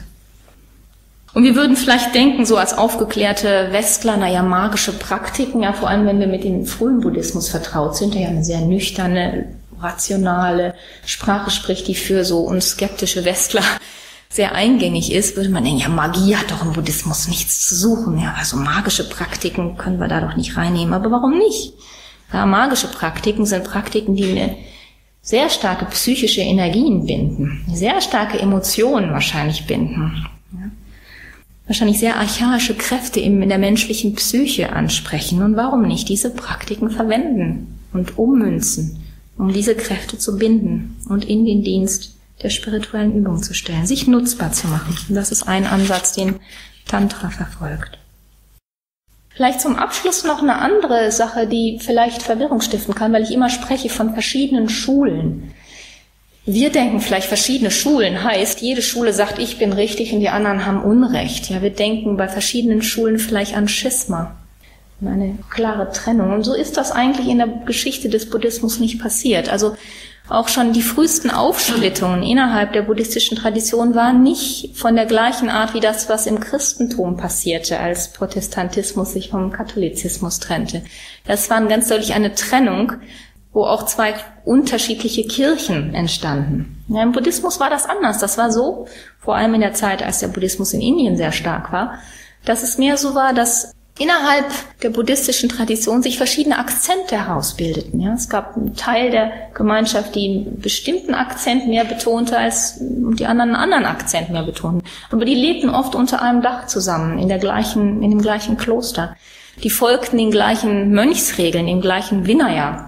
Und wir würden vielleicht denken, so als aufgeklärte Westler, magische Praktiken, ja vor allem wenn wir mit dem frühen Buddhismus vertraut sind, der ja eine sehr nüchterne, rationale Sprache spricht, die für so uns skeptische Westler sehr eingängig ist, würde man denken, ja, Magie hat doch im Buddhismus nichts zu suchen. Ja, also magische Praktiken können wir da doch nicht reinnehmen. Aber warum nicht? Ja, magische Praktiken sind Praktiken, die eine sehr starke psychische Energien binden, sehr starke Emotionen wahrscheinlich binden. Ja. wahrscheinlich sehr archaische Kräfte in der menschlichen Psyche ansprechen. Und warum nicht diese Praktiken verwenden und ummünzen, um diese Kräfte zu binden und in den Dienst der spirituellen Übung zu stellen, sich nutzbar zu machen. Und das ist ein Ansatz, den Tantra verfolgt. Vielleicht zum Abschluss noch eine andere Sache, die vielleicht Verwirrung stiften kann, weil ich immer spreche von verschiedenen Schulen. Wir denken vielleicht, verschiedene Schulen heißt, jede Schule sagt, ich bin richtig und die anderen haben Unrecht. Ja, wir denken bei verschiedenen Schulen vielleicht an Schisma, an eine klare Trennung. Und so ist das eigentlich in der Geschichte des Buddhismus nicht passiert. Also auch schon die frühesten Aufsplittungen innerhalb der buddhistischen Tradition waren nicht von der gleichen Art wie das, was im Christentum passierte, als Protestantismus sich vom Katholizismus trennte. Das war ganz deutlich eine Trennung, wo auch zwei unterschiedliche Kirchen entstanden. Ja, im Buddhismus war das anders. Das war so, vor allem in der Zeit, als der Buddhismus in Indien sehr stark war, dass es mehr so war, dass innerhalb der buddhistischen Tradition sich verschiedene Akzente herausbildeten. Ja, es gab einen Teil der Gemeinschaft, die einen bestimmten Akzent mehr betonte als die anderen einen anderen Akzent mehr betonten. Aber die lebten oft unter einem Dach zusammen, in dem gleichen Kloster. Die folgten den gleichen Mönchsregeln, dem gleichen Vinaya.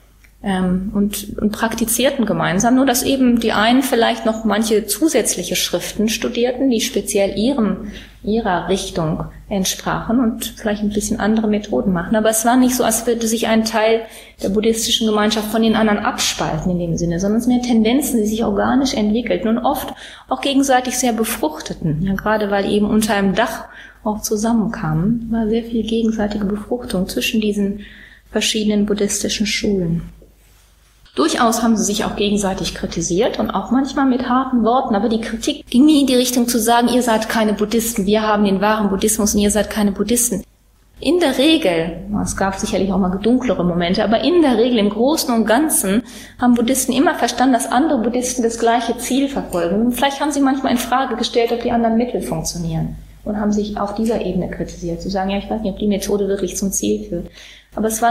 Und praktizierten gemeinsam, nur dass eben die einen vielleicht noch manche zusätzliche Schriften studierten, die speziell ihrer Richtung entsprachen und vielleicht ein bisschen andere Methoden machen. Aber es war nicht so, als würde sich ein Teil der buddhistischen Gemeinschaft von den anderen abspalten in dem Sinne, sondern es sind mehr Tendenzen, die sich organisch entwickelten und oft auch gegenseitig sehr befruchteten. Ja, gerade weil eben unter einem Dach auch zusammenkamen, war sehr viel gegenseitige Befruchtung zwischen diesen verschiedenen buddhistischen Schulen. Durchaus haben sie sich auch gegenseitig kritisiert und auch manchmal mit harten Worten, aber die Kritik ging nie in die Richtung zu sagen, ihr seid keine Buddhisten, wir haben den wahren Buddhismus und ihr seid keine Buddhisten. In der Regel, es gab sicherlich auch mal dunklere Momente, aber in der Regel, im Großen und Ganzen, haben Buddhisten immer verstanden, dass andere Buddhisten das gleiche Ziel verfolgen. Und vielleicht haben sie manchmal in Frage gestellt, ob die anderen Mittel funktionieren und haben sich auf dieser Ebene kritisiert, zu sagen, ja, ich weiß nicht, ob die Methode wirklich zum Ziel führt. Aber es war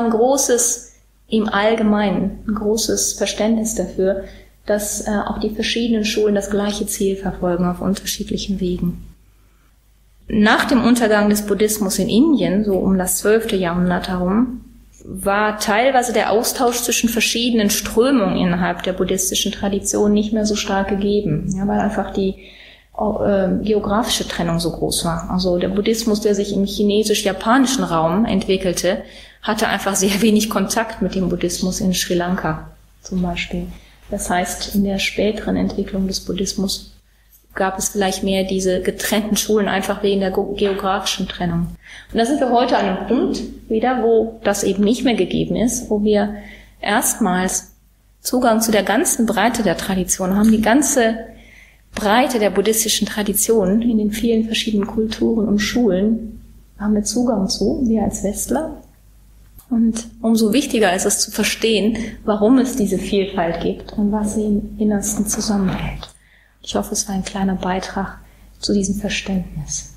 im Allgemeinen ein großes Verständnis dafür, dass auch die verschiedenen Schulen das gleiche Ziel verfolgen auf unterschiedlichen Wegen. Nach dem Untergang des Buddhismus in Indien, so um das 12. Jahrhundert herum, war teilweise der Austausch zwischen verschiedenen Strömungen innerhalb der buddhistischen Tradition nicht mehr so stark gegeben, ja, weil einfach die geografische Trennung so groß war. Also der Buddhismus, der sich im chinesisch-japanischen Raum entwickelte, hatte einfach sehr wenig Kontakt mit dem Buddhismus in Sri Lanka zum Beispiel. Das heißt, in der späteren Entwicklung des Buddhismus gab es vielleicht mehr diese getrennten Schulen, einfach wegen der geografischen Trennung. Und da sind wir heute an einem Punkt wieder, wo das eben nicht mehr gegeben ist, wo wir erstmals Zugang zu der ganzen Breite der Tradition haben, die ganze Breite der buddhistischen Tradition in den vielen verschiedenen Kulturen und Schulen haben wir Zugang zu, wir als Westler. Und umso wichtiger ist es zu verstehen, warum es diese Vielfalt gibt und was sie im Innersten zusammenhält. Ich hoffe, es war ein kleiner Beitrag zu diesem Verständnis.